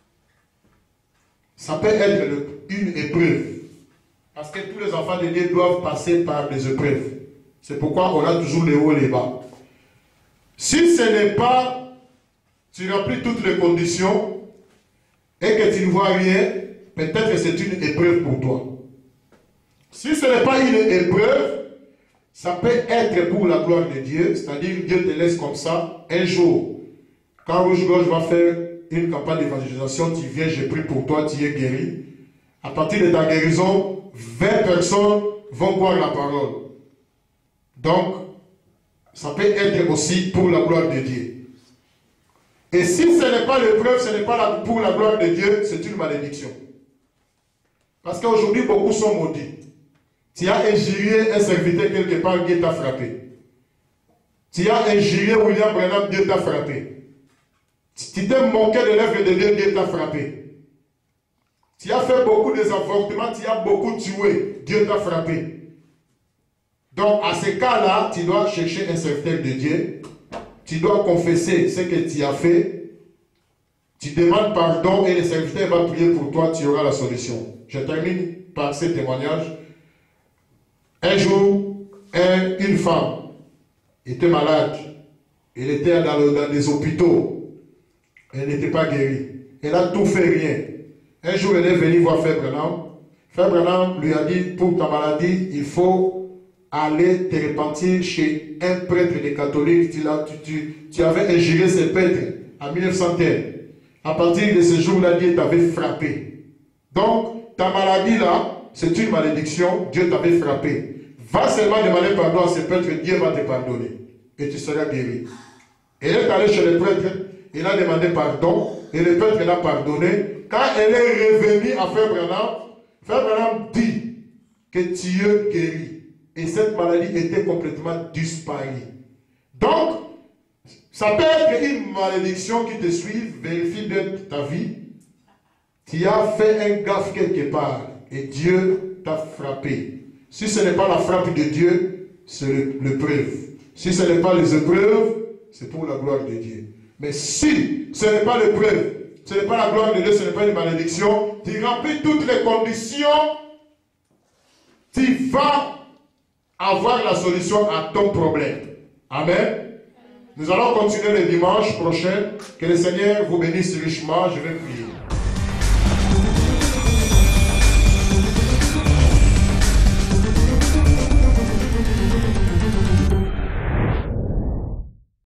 ça peut être une épreuve. Parce que tous les enfants de Dieu doivent passer par des épreuves. C'est pourquoi on a toujours les hauts et les bas. Si ce n'est pas, tu remplis toutes les conditions et que tu ne vois rien, peut-être que c'est une épreuve pour toi. Si ce n'est pas une épreuve, ça peut être pour la gloire de Dieu, c'est-à-dire Dieu te laisse comme ça. Un jour, quand Rouge-Gorge va faire une campagne d'évangélisation, tu viens, j'ai prie pour toi, tu es guéri. À partir de ta guérison, 20 personnes vont voir la parole. Donc, ça peut être aussi pour la gloire de Dieu. Et si ce n'est pas l'épreuve, ce n'est pas pour la gloire de Dieu, c'est une malédiction. Parce qu'aujourd'hui, beaucoup sont maudits. Tu as injurié un serviteur quelque part, Dieu t'a frappé. Tu as injurié William Branham, Dieu t'a frappé. Tu t'es moqué de l'œuvre de Dieu, Dieu t'a frappé. Tu as fait beaucoup d'avortements, tu as beaucoup tué, Dieu t'a frappé. Donc, à ce cas-là, tu dois chercher un serviteur de Dieu. Tu dois confesser ce que tu as fait. Tu demandes pardon et le serviteur va prier pour toi, tu auras la solution. Je termine par ce témoignage. Un jour, une femme était malade. Elle était dans des hôpitaux. Elle n'était pas guérie. Elle a tout fait, rien. Un jour, elle est venue voir Frère Branham. Frère Branham lui a dit, pour ta maladie, il faut aller te repentir chez un prêtre des catholiques. Tu avais injuré ce prêtre en 1910. À partir de ce jour-là, Dieu t'avait frappé. Donc, ta maladie là, c'est une malédiction. Dieu t'avait frappé. Va seulement demander pardon à ce prêtre, Dieu va te pardonner. Et tu seras guéri. Elle est allée chez le prêtre, elle a demandé pardon, et le prêtre l'a pardonné. Quand elle est revenue à Frère Branham dit que tu es guéri. Et cette maladie était complètement disparue. Donc, ça peut être une malédiction qui te suit, vérifie bien ta vie. Tu as fait un gaffe quelque part et Dieu t'a frappé. Si ce n'est pas la frappe de Dieu, c'est l'épreuve. Si ce n'est pas les épreuves, c'est pour la gloire de Dieu. Mais si ce n'est pas l'épreuve, ce n'est pas la gloire de Dieu, ce n'est pas une malédiction, tu remplis toutes les conditions, tu vas avoir la solution à ton problème. Amen. Nous allons continuer le dimanche prochain. Que le Seigneur vous bénisse richement. Je vais prier.